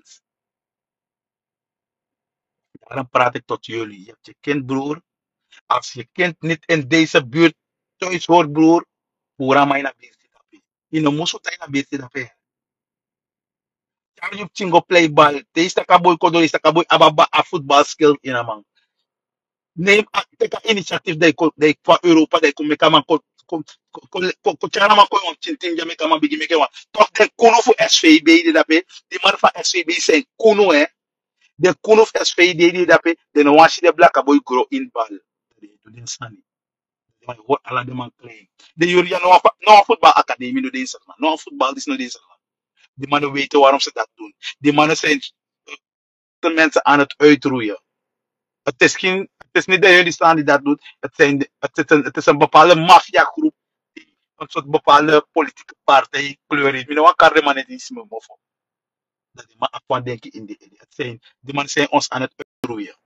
daarom praat ik tot jullie je hebt je kind broer als je kind niet in deze buurt thuis hoort broer pura mai na buurt tape ino muso tai na buurt tape you tingo play ball. They is kaboy kodo is kaboy ababa a football skill in a man. Name take a initiative they for Europa they could make a man ko chana man ko on tintin ja make a man bigi make one. Talk den kuno fu SVB di dape. The man for SVB say kuno the kuno fu SVB di dape. Then watch the black boy grow in ball. They do den sani. They what ala the man playing. The European no football academy no dey man. No football this no dey the man weten waarom ze dat doen. Die mannen zijn de mensen aan het uitroeien. Het is niet de jullie staan die dat doet. Het is een bepaalde maffiagroep die een soort bepaalde politieke partij kleur heeft. Maar wat kan de mannen die me moffen? Dat die man afwan denken in die mannen zijn ons aan het uitroeien.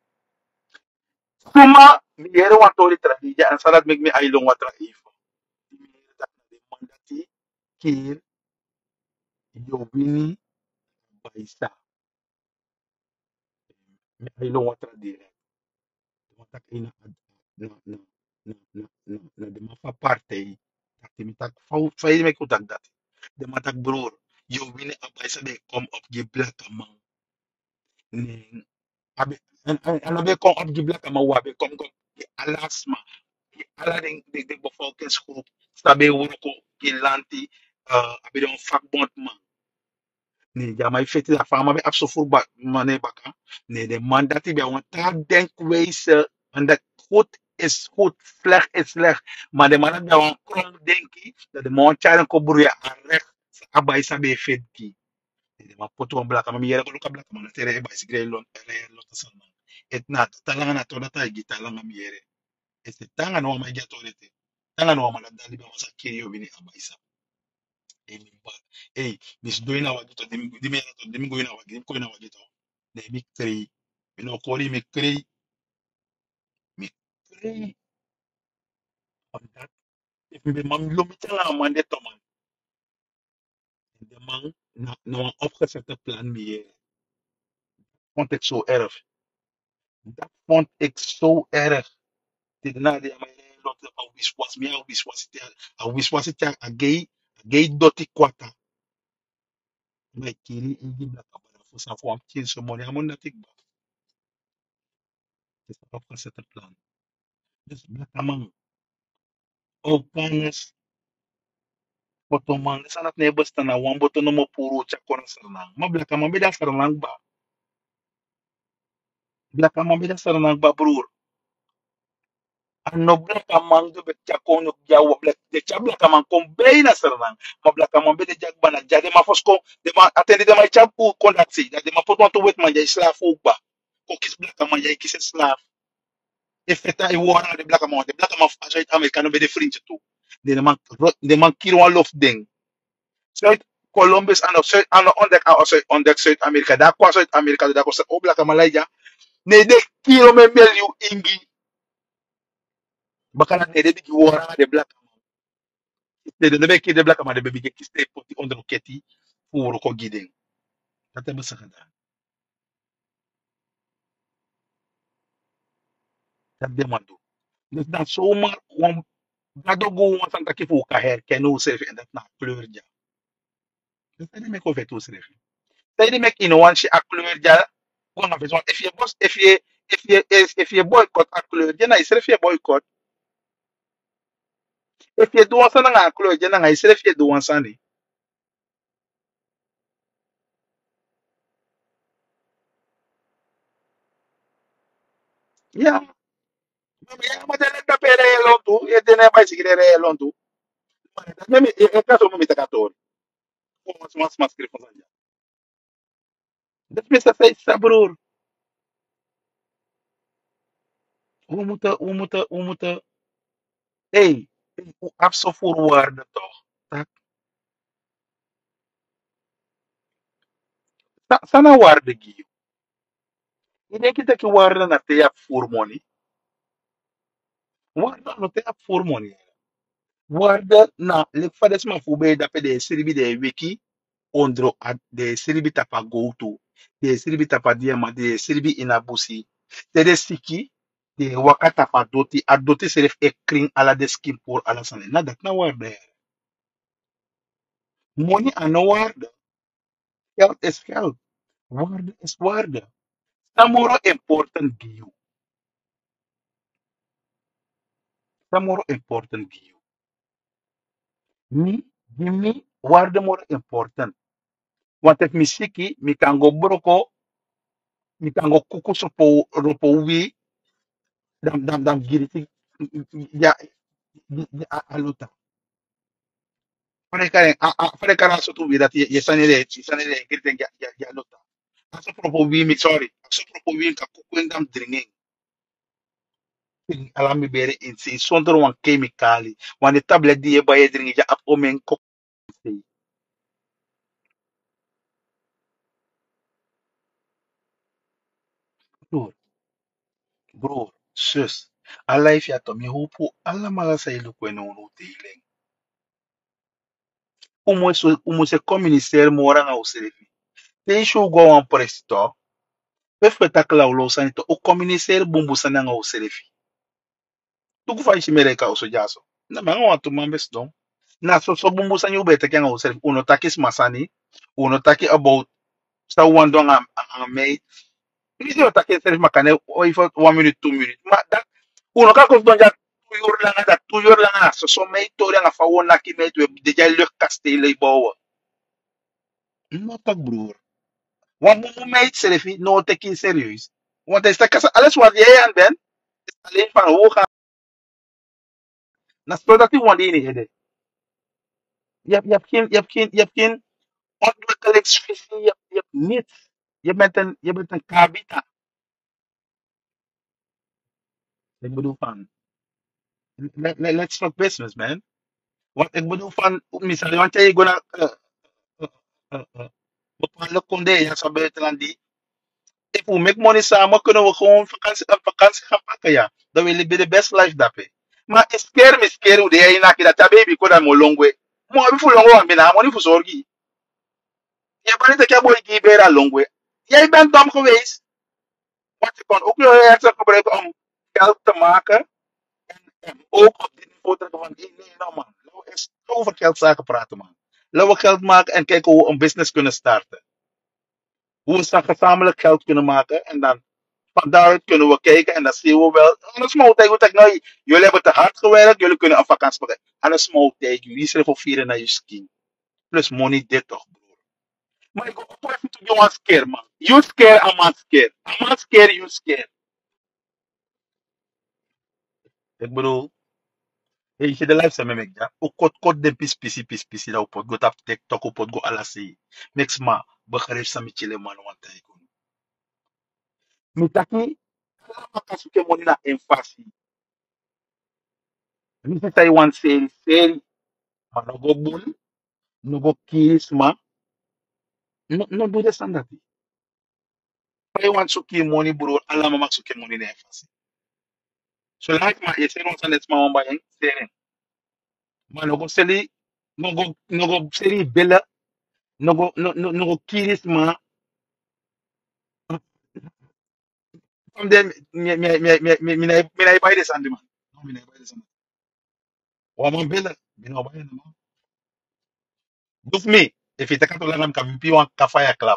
Suma, mi yere wan tori tradija en salat mek mi ailong wat traifo. Mi yere dat na de mandati kir yobini baisa. Mi ailong wat tradija. Matak ina na de mafa parte takti mitak fai me kutak dat de matak bror yo wini abay sa de kom op gi black amang ni abe an abe kom op gi black amang wabe kom kom gi alasma gi ala de befokens groep sabe wuro ko gi lanti abe don fakbond man ni jamai feti la fama be abso furba mane baka ni de mandati be want tag denk wees en dat goed is goed, slecht is slecht. Maar de mannen die een krom denken, dat de man charen ko bruya aan recht, abai sabe fedki. De man poto een blaka, maar mi yere ko luka blaka man, tere eba is grey lon, tere lon tasan man. Et na, talanga na toda ta igi talanga mi yere. Et se tanga no ma igi torete. Tanga no ma la dali ba masa kiri yo bini abai sa. E mi ba. Hey, mis doina wagito, dimi yana to, dimi goina wagito, dimi koina wagito. Ne mi krei. Mi no kori mi krei. Mi krei. Am dat. If mi be mam lo mi tala amande to man. De man na een opgezette plan meer. Vond ik zo erg. Dat vond ik zo erg. Dit na de mijn lot was meer was het ja a gay dotti kwata. Maar kiri igi black abara voor sa voor kin so money amon dat ik ba. Het is een opgezette plan. Dus black man. Ook panes foto man. Sanat ne basta na wan boto no mo puro chakona sarnang. Ma black man beda sarnang ba. Black man beda sarnang ba broer. No blaka man do be chakon ya wo blak de chabla man kon be na sernan ma blaka man be de jag bana jade ma fosko de ma atende de ma chapu kon dat si de ma pot to wet man ya slaaf ook ba ko kis blaka man ya kis slaaf e feta e wora de blaka man fa uit americano be de vriendje toe de man kiro one lof ding Zuid Columbus en op Zuid aan ontdek Zuid-Amerika daar kwam Zuid-Amerika daar was o blaka man ja nee de kilo me mel ingi bakana ne de bigi wora de blaka de be de black man de baby ki stay poti onder keti voor ko giden dat hebben ze gedaan dat de man doen dus dan zomaar om dat do go wan santa ki fu ka her kenu sef en dat na kleur ja dus dat me ko vetu sef dat de mek in wan shi a kleur ja wan of if je boss if je boycott a kleur ja na isref je boycott if je do wan sana a kleur ja na isref je do wan sani ja ma de la pere lontu e de ne ba sigre lontu meme e caso mo mi takatori como mas skrifon dat is sa broer. We moeten, hey, abso voorwaarden toch. Tak, sana waarde gi. Je denkt dat je waarde na te ap voor money. Waarde na te ap voor money. Waarde na, lek fa des ma fube da pe de siribi de wiki, ondro at de siribi tapa go to. De siribi tapa diama, de siribi inabusi. De siki, de wakata pa doti, a doti serif e kring ala de skin pour ala sane. Na dat na waarde. Money ano waarde. Geld is geld. Waarde is waarde. Samoro important to you. Samoro important to you. Me, give me waarde more important. Want if mi siki, mi kan go broko, mi kan go kuku sopo ropo wi, dam giriti ya aluta. Fare kara so tu vida ti sanere giriti ya aluta. Aso propo wi mi sorry. Aso propo wi ka kuku ndam dringing. Alami bere insi sondro wan chemicali. Wan de tablet di e baye dringi ja ap omen ko. Bro, bro, sus. Alife ya to mi hupo alla mala sa ilu kweno no tiling. Umo se communicer mora nga usirifi. Te show go wan presto. Pe fetakla ulo sanito o communicer bumbu sana nga usirifi. Tuku fa ishi mereka uso jaso. Na mga watu mambes dong. Na so bumbu sanyo beta kya nga usirifi. Uno takis masani. Uno taki about sa wando nga may. Hindi siya takis serif makane o ifo 1 minute 2 minute. Ma that uno ka kus donja tuyur lang nga tuyur lang nga. So may to nga fa wona ki may to deja luk kastile bawa. Not bro. Wan moment selefi no taking serious. Want esta casa alles wat jij aan bent, is alleen van hoe gaan. Na zodat die wan die hede. Je hebt geen ontwikkelingsvisie, je hebt niets. Je bent een kabita. Ik bedoel van, let's talk business man. Want ik bedoel van, misalnya want jij gonna bepaalde konde ja zo buitenland die. If we make money samen, kunnen we gewoon vakantie gaan pakken, ja. Dan wil je be the best life daarbij. Maar is scare hoe de jij na dat baby ko dan mo longwe. Mo abi fu longwe aan bina, mo ni fu zorgi. Je bent niet dat boy die bera longwe. Jij bent dom geweest. Want je kon ook je hersenen gebruiken om geld te maken. En ook op dit niveau te van, nee, nou man. Laten we eens over geldzaken praten, man. Laten we geld maken en kijken hoe we een business kunnen starten. Hoe we dan gezamenlijk geld kunnen maken. En dan van daaruit kunnen we kijken en dan zien we wel. Anders moet ik nou, jullie hebben te hard gewerkt, jullie kunnen een vakantie pakken. Anders moet ik jullie zijn voor vieren naar je skin. Plus money dit toch, broer. Maar ik hoop even to you scare, man. You scare, I'm not scared. I'm not scared, you scare. Ik bedoel, hey, je de life zijn met ja. Ook kot de pis, dat op go tap TikTok op go alles. Next ma, begrijp sa mi chile man want ik. Mitaki, makasuke money na enfasi. Mi se say one seri, man no go bull. No go kiss ma. No do the standard. I want to keep money, bro. Allah mama to keep money there first. So like ma, you say no send it ma on buying. Say ma no go sell it. No go sell it bella. No go kiss ma. From them me buy the sand man. No me buy the sand. Wa man bella. Me no buy no. Do me. If you take out the lamb, can be one fire club.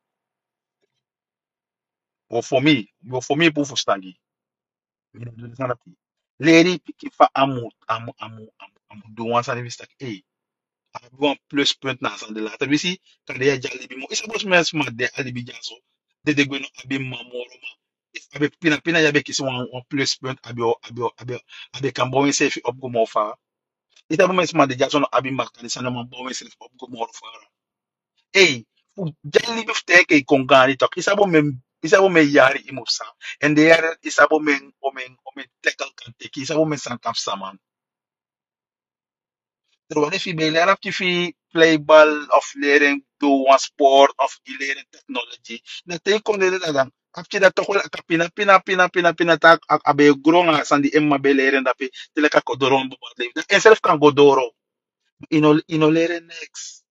Or for me, pour for stangi. Me no do the sand. Lady pick fa amu do one sand mistake. Hey. Gewoon pluspunt na san de later. Bisi kan de ja libi mo. Isa bos mes ma de alibi jaso. De gwe no abi mamoro ma. If abe pina ya be kisi wan pluspunt abi kan bo se fi op go mo fa. Ita bo mes ma de jaso no abi ma kan sa no ma bo se fi op go mo fa. Hey, fu ja libi fte ke kon gani tok. Isa bo me yari imupsa. En de yari isa bo men omen tekal kan teki. Isa bo men san kaf saman. Terwijl if je bij leren of je playball of leren do one sport of je leren technology, dan kon je dat dan. Heb je dat toch wel pina tak abe gronga san die emma be leren dat je teleka kodoron bepaald leven. En zelf kan godoro. Ino leren niks.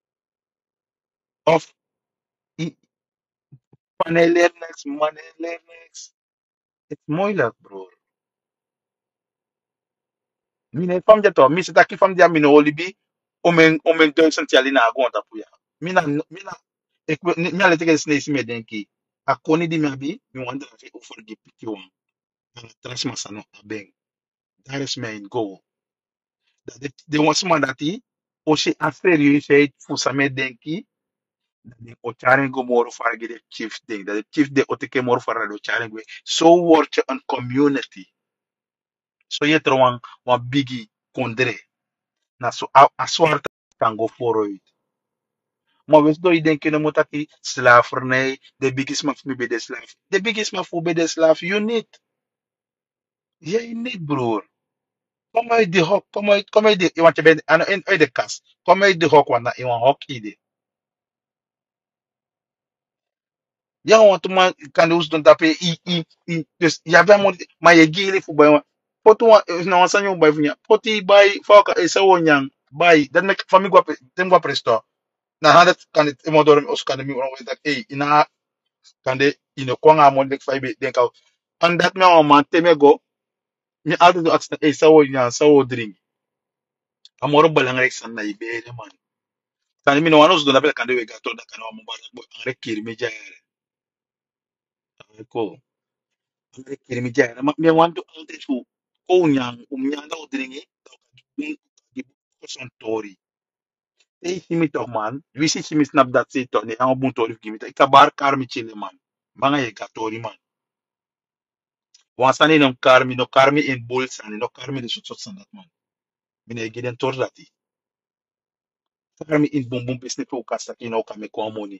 Of i- panel leren niks, mannen leren niks. Het is moeilijk, bro. Mine fam jato, mi se taki fam dia mine olibi, omen 1000 yali na agon tapuya. Mina Ik wil niet meer tegen snijden met denken. Akoni di mebi, mi wanda fi over die piki wan. En het transmassa no abeng. Daar is mijn goal. Dat de was man dat hij, als je aan serieusheid voor samen denken, dat de ocharen go moro farge de chief ding. Dat de chief de oteke moro farge de ocharen go. Zo word je een community. Zo je er wan biggie kondre. Na so a zwarte kan go vooruit. Maar we doen denken dat moet dat die slavernij, de biggest man voor bij de slaaf. De biggest man voor bij de slaaf, you niet. Jij niet, broer. Kom uit de hok, kom uit de, want je bent uit de kast. Kom uit de hok, want je een hok idee. Ja, want man kan dus doen dat dus ja, ben maar je gele voor bij potu na wasan yung bij van ja. Poti bij foka is zo nyang bij. Dat mek van mij gwa dem gwa presto. Na hadat kan het imodor os kan mi on dat ina kan de ino kwanga mon dek fay denk al. En dat me on man teme go. Mi altijd do accident zo nyang zo drink. Amoro belangrijk san na ibere man. Kan mi no wanos do na bel kan de we gato da kan mo ba ngare kiri me jare. Ko. Kiri mi jare. Me want to altijd zo ko nyang nyang da odringi. Di son tori. Ei simi toch man. Wisi simi snap dat se toch ne ang bun tori gimi. Ikabar kar mi chile man. Banga ye gatori man. Wansani no karmi in bolsani no karmi de sot sandat man. Mine giden tor dati. Karmi in bum bum pesne po kasta ki no kame kwa moni.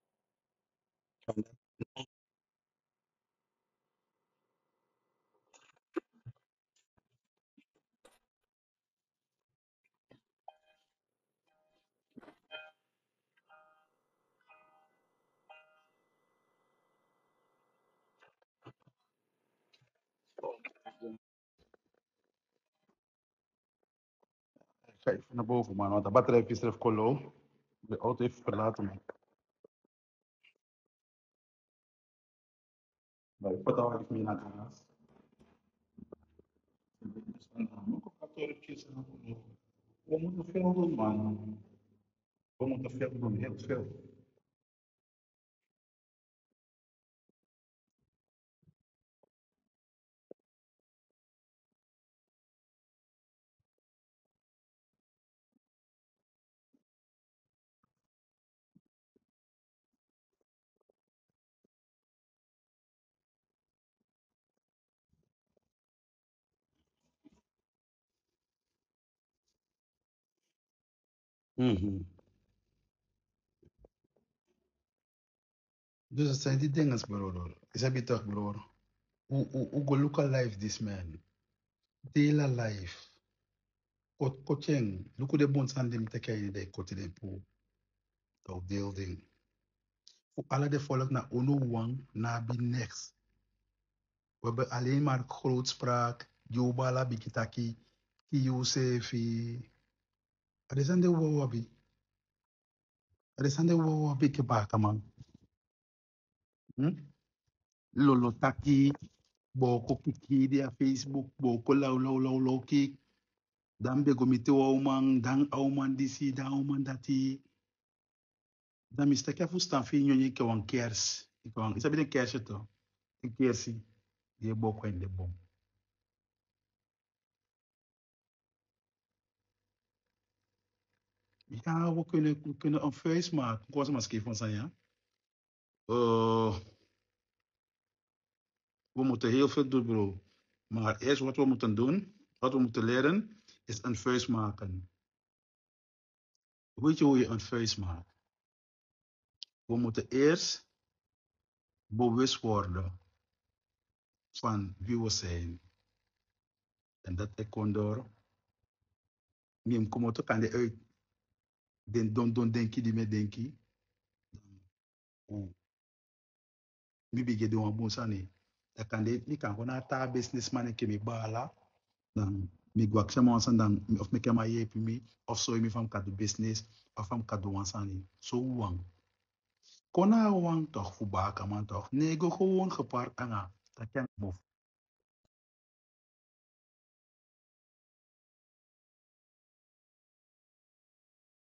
Ga even naar boven man, want de batterij is er kolo. De auto heeft verlaten man. Maar ik put al even naar de gas. We moeten veel doen man. We moeten veel doen, heel veel. Mhm. Dus het zijn die dingen, broer. Is heb je toch, broer? Hoe go look alive this man? Dela life. Coaching. Look at the bones and them take care de kote de po. Of building. Voor alle de volk na ono wang na be next. We hebben alleen maar grootspraak. Jobala bikitaki. Ki Yosefi. Er is aan de wawabi. Er is aan de wawabi ke baka man. Lolo taki. Boko kiki dia Facebook. Boko lau ki. Dan be gomite wa man. Dan auman disi. Dan auman dati. Dan mistake fu stan fi nyonyi ke wan kers. Isabi de kers to. De kersi. Die boko in de bom. Ja, we kunnen een face maken. Ik was maar schreef van zijn, ja. We moeten heel veel doen, bro. Maar eerst wat we moeten doen, wat we moeten leren, is een face maken. Weet je hoe je een face maakt? We moeten eerst bewust worden van wie we zijn. En dat ik kon door. Mim kom uit kan de uit. Den don denki die me denki. Mi bige de wan bonsani. Dat kan de, mi kan gewoon ta businessman en kemi bala. Dan mi gwak se monsan dan of mi kema yepi mi of so mi fam kadu business of fam kadu wansani. So wang. Kona wang toch fu baka man toch. Nee, go gewoon geparkt anga. Dat kan move.